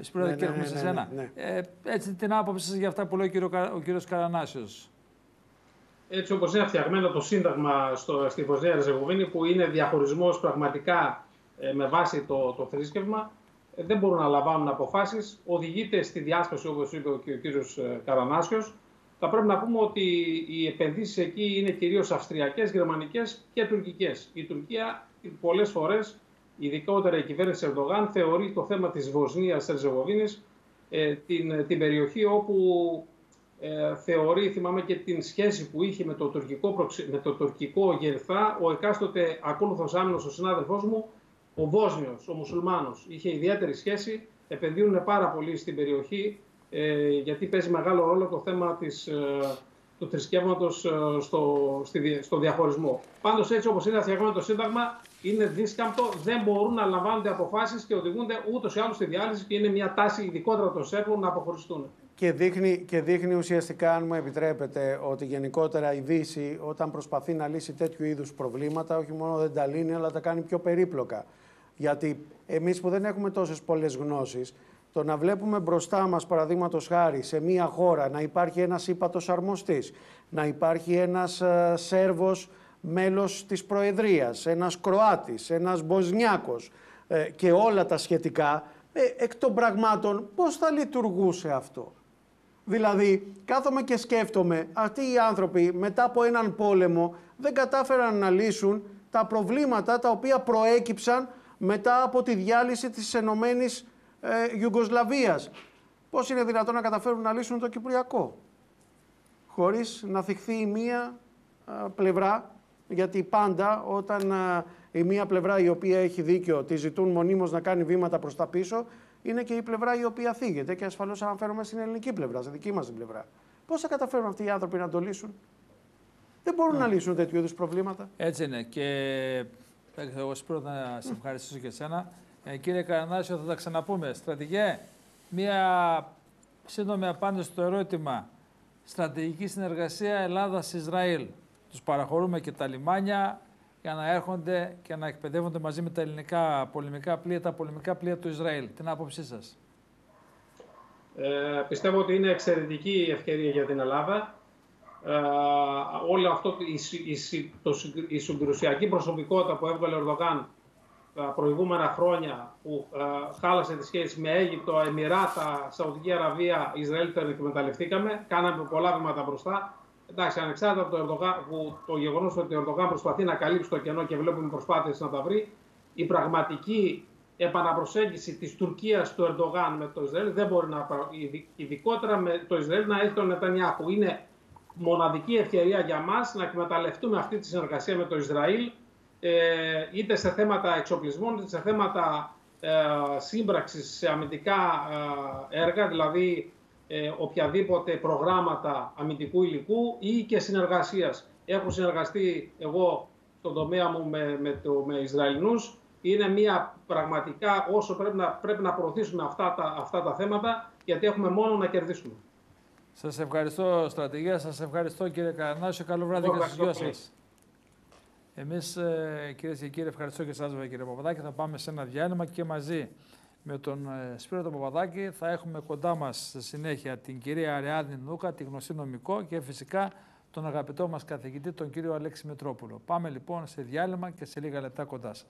έτσι την άποψη σας για αυτά που λέει ο κύριος Καρανάσιος? Έτσι όπως είναι φτιαγμένο το Σύνταγμα στη Βοσνία Ερζεγοβίνη, που είναι διαχωρισμός πραγματικά με βάση το θρήσκευμα, δεν μπορούν να λαμβάνουν αποφάσεις, οδηγείται στη διάσπαση, όπως είπε και ο κύριος Καρανάσιος. Θα πρέπει να πούμε ότι οι επενδύσεις εκεί είναι κυρίως αυστριακές, γερμανικές και τουρκικές. Η Τουρκία πολλές φορές, ειδικότερα η κυβέρνηση Ερντογάν, θεωρεί το θέμα της Βοσνίας Ερζεγοβίνης την περιοχή όπου θεωρεί, θυμάμαι και την σχέση που είχε με το τουρκικό γελθά, ο εκάστοτε ακόλουθος άμυνος, ο συνάδελφός μου, ο Βόσνιος, ο Μουσουλμάνος. Είχε ιδιαίτερη σχέση, επενδύουν πάρα πολύ στην περιοχή, γιατί παίζει μεγάλο ρόλο το θέμα του θρησκεύματος στο διαχωρισμό. Πάντως, έτσι όπως είναι φτιαγμένο το Σύνταγμα, είναι δίσκαμπτο, δεν μπορούν να λαμβάνονται αποφάσεις και οδηγούνται ούτως ή άλλως στη διάλυση, και είναι μια τάση ειδικότερα των Σέρβων να αποχωριστούν. Και δείχνει ουσιαστικά, αν μου επιτρέπετε, ότι γενικότερα η Δύση, όταν προσπαθεί να λύσει τέτοιου είδους προβλήματα, όχι μόνο δεν τα λύνει, αλλά τα κάνει πιο περίπλοκα. Γιατί εμείς που δεν έχουμε τόσες πολλές γνώσεις, το να βλέπουμε μπροστά μας, παραδείγματος χάρη, σε μία χώρα να υπάρχει ένας ύπατος αρμοστής, να υπάρχει ένας Σέρβος μέλος της Προεδρίας, ένας Κροάτης, ένας Μποσνιάκος και όλα τα σχετικά, εκ των πραγμάτων πώς θα λειτουργούσε αυτό? Δηλαδή, κάθομαι και σκέφτομαι, αυτοί οι άνθρωποι μετά από έναν πόλεμο δεν κατάφεραν να λύσουν τα προβλήματα τα οποία προέκυψαν μετά από τη διάλυση της Ενωμένης Ιουγκοσλαβίας. Πώς είναι δυνατόν να καταφέρουν να λύσουν το Κυπριακό χωρίς να θυχθεί η μία πλευρά? Γιατί πάντα όταν η μία πλευρά η οποία έχει δίκιο τη ζητούν μονίμως να κάνει βήματα προς τα πίσω, είναι και η πλευρά η οποία θίγεται, και ασφαλώς αναφέρομαι στην ελληνική πλευρά, στη δική μας την πλευρά. Πώς θα καταφέρουν αυτοί οι άνθρωποι να το λύσουν? Δεν μπορούν να λύσουν τέτοιου είδους προβλήματα. Έτσι είναι. Και εγώ πρώτα να σε ευχαριστήσω και εσένα. Κύριε Καρανάσιο, θα τα ξαναπούμε. Στρατηγέ, μία σύντομη απάντηση στο ερώτημα. Στρατηγική συνεργασία Ελλάδας-Ισραήλ. Τους παραχωρούμε και τα λιμάνια για να έρχονται και να εκπαιδεύονται μαζί με τα ελληνικά πολεμικά πλοία, τα πολεμικά πλοία του Ισραήλ. Την άποψή σας? Πιστεύω ότι είναι εξαιρετική ευκαιρία για την Ελλάδα. Όλο αυτό, η συγκρουσιακή προσωπικότητα που έβγαλε ο Ερντογάν τα προηγούμενα χρόνια που χάλασε τις σχέσεις με Αίγυπτο, Εμιράτα, Σαουδική Αραβία, Ισραήλ, το εκμεταλλευτήκαμε. Κάναμε πολλά βήματα μπροστά. Εντάξει, ανεξάρτητα από το γεγονός ότι ο Ερντογάν προσπαθεί να καλύψει το κενό και βλέπουμε προσπάθειες να τα βρει, η πραγματική επαναπροσέγγιση της Τουρκίας του Ερντογάν με το Ισραήλ δεν μπορεί να, ειδικότερα με το Ισραήλ, να έχει τον Νετανιάχου. Είναι μοναδική ευκαιρία για μας να εκμεταλλευτούμε αυτή τη συνεργασία με το Ισραήλ, είτε σε θέματα εξοπλισμών, είτε σε θέματα σύμπραξης σε αμυντικά έργα, δηλαδή οποιαδήποτε προγράμματα αμυντικού υλικού ή και συνεργασίας. Έχω συνεργαστεί εγώ στον τομέα μου με Ισραηλινούς. Είναι μια πραγματικά όσο πρέπει να προωθήσουμε αυτά τα θέματα, γιατί έχουμε μόνο να κερδίσουμε. Σας ευχαριστώ, στρατηγέ. Σας ευχαριστώ, κύριε Καρανάσιο. Καλό βράδυ και στους δυο σας. Εμείς, κυρίες και κύριοι, ευχαριστώ και εσάς, κύριε Παπαδάκη. Θα πάμε σε ένα διάλειμμα και μαζί με τον Σπύρο τον Παπαδάκη θα έχουμε κοντά μας στη συνέχεια την κυρία Αριάδνη Νούκα, τη γνωστή νομικό, και φυσικά τον αγαπητό μας καθηγητή, τον κύριο Αλέξη Μητρόπουλο. Πάμε λοιπόν σε διάλειμμα και σε λίγα λεπτά κοντά σας.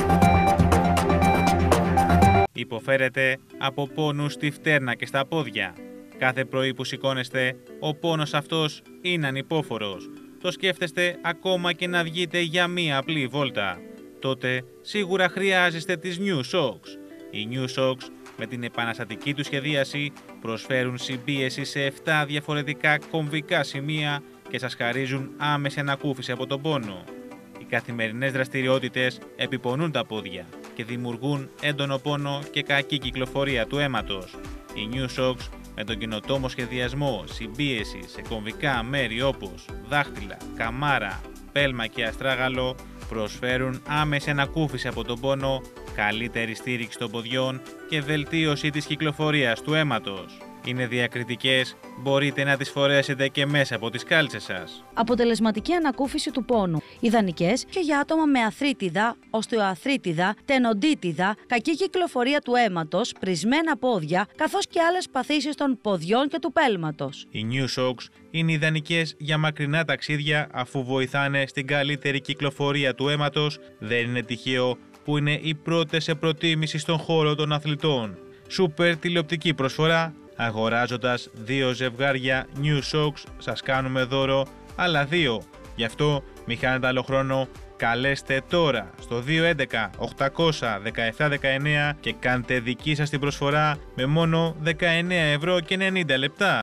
Υποφέρετε από πόνους στη φτέρνα και στα πόδια. Κάθε πρωί που σηκώνεστε, ο πόνος αυτός είναι ανυπόφορος. Το σκέφτεστε ακόμα και να βγείτε για μία απλή βόλτα. Τότε σίγουρα χρειάζεστε τις New Socks. Οι New Socks με την επαναστατική του σχεδίαση προσφέρουν συμπίεση σε 7 διαφορετικά κομβικά σημεία και σας χαρίζουν άμεση ανακούφιση από τον πόνο. Οι καθημερινές δραστηριότητες επιπονούν τα πόδια και δημιουργούν έντονο πόνο και κακή κυκλοφορία του αίματος. Οι New Socks με τον καινοτόμο σχεδιασμό συμπίεση σε κομβικά μέρη όπως δάχτυλα, καμάρα, πέλμα και αστράγαλο προσφέρουν άμεση ανακούφιση από τον πόνο, καλύτερη στήριξη των ποδιών και βελτίωση της κυκλοφορίας του αίματος. Είναι διακριτικές, μπορείτε να τις φορέσετε και μέσα από τις κάλτσες σας. Αποτελεσματική ανακούφιση του πόνου. Ιδανικές και για άτομα με αθρίτιδα, οστεοαθρίτιδα, τενοντίτιδα, κακή κυκλοφορία του αίματος, πρισμένα πόδια, καθώς και άλλες παθήσεις των ποδιών και του πέλματος. Οι New Socks είναι ιδανικές για μακρινά ταξίδια αφού βοηθάνε στην καλύτερη κυκλοφορία του αίματος. Δεν είναι τυχαίο που είναι οι πρώτες σε προτίμηση στον χώρο των αθλητών. Σούπερ τηλεοπτική προσφορά. Αγοράζοντας 2 ζευγάρια New Socks σας κάνουμε δώρο άλλα 2. Γι' αυτό μη χάνετε άλλο χρόνο. Καλέστε τώρα στο 211 800 1719 και κάντε δική σας την προσφορά με μόνο 19 ευρώ και 90 λεπτά.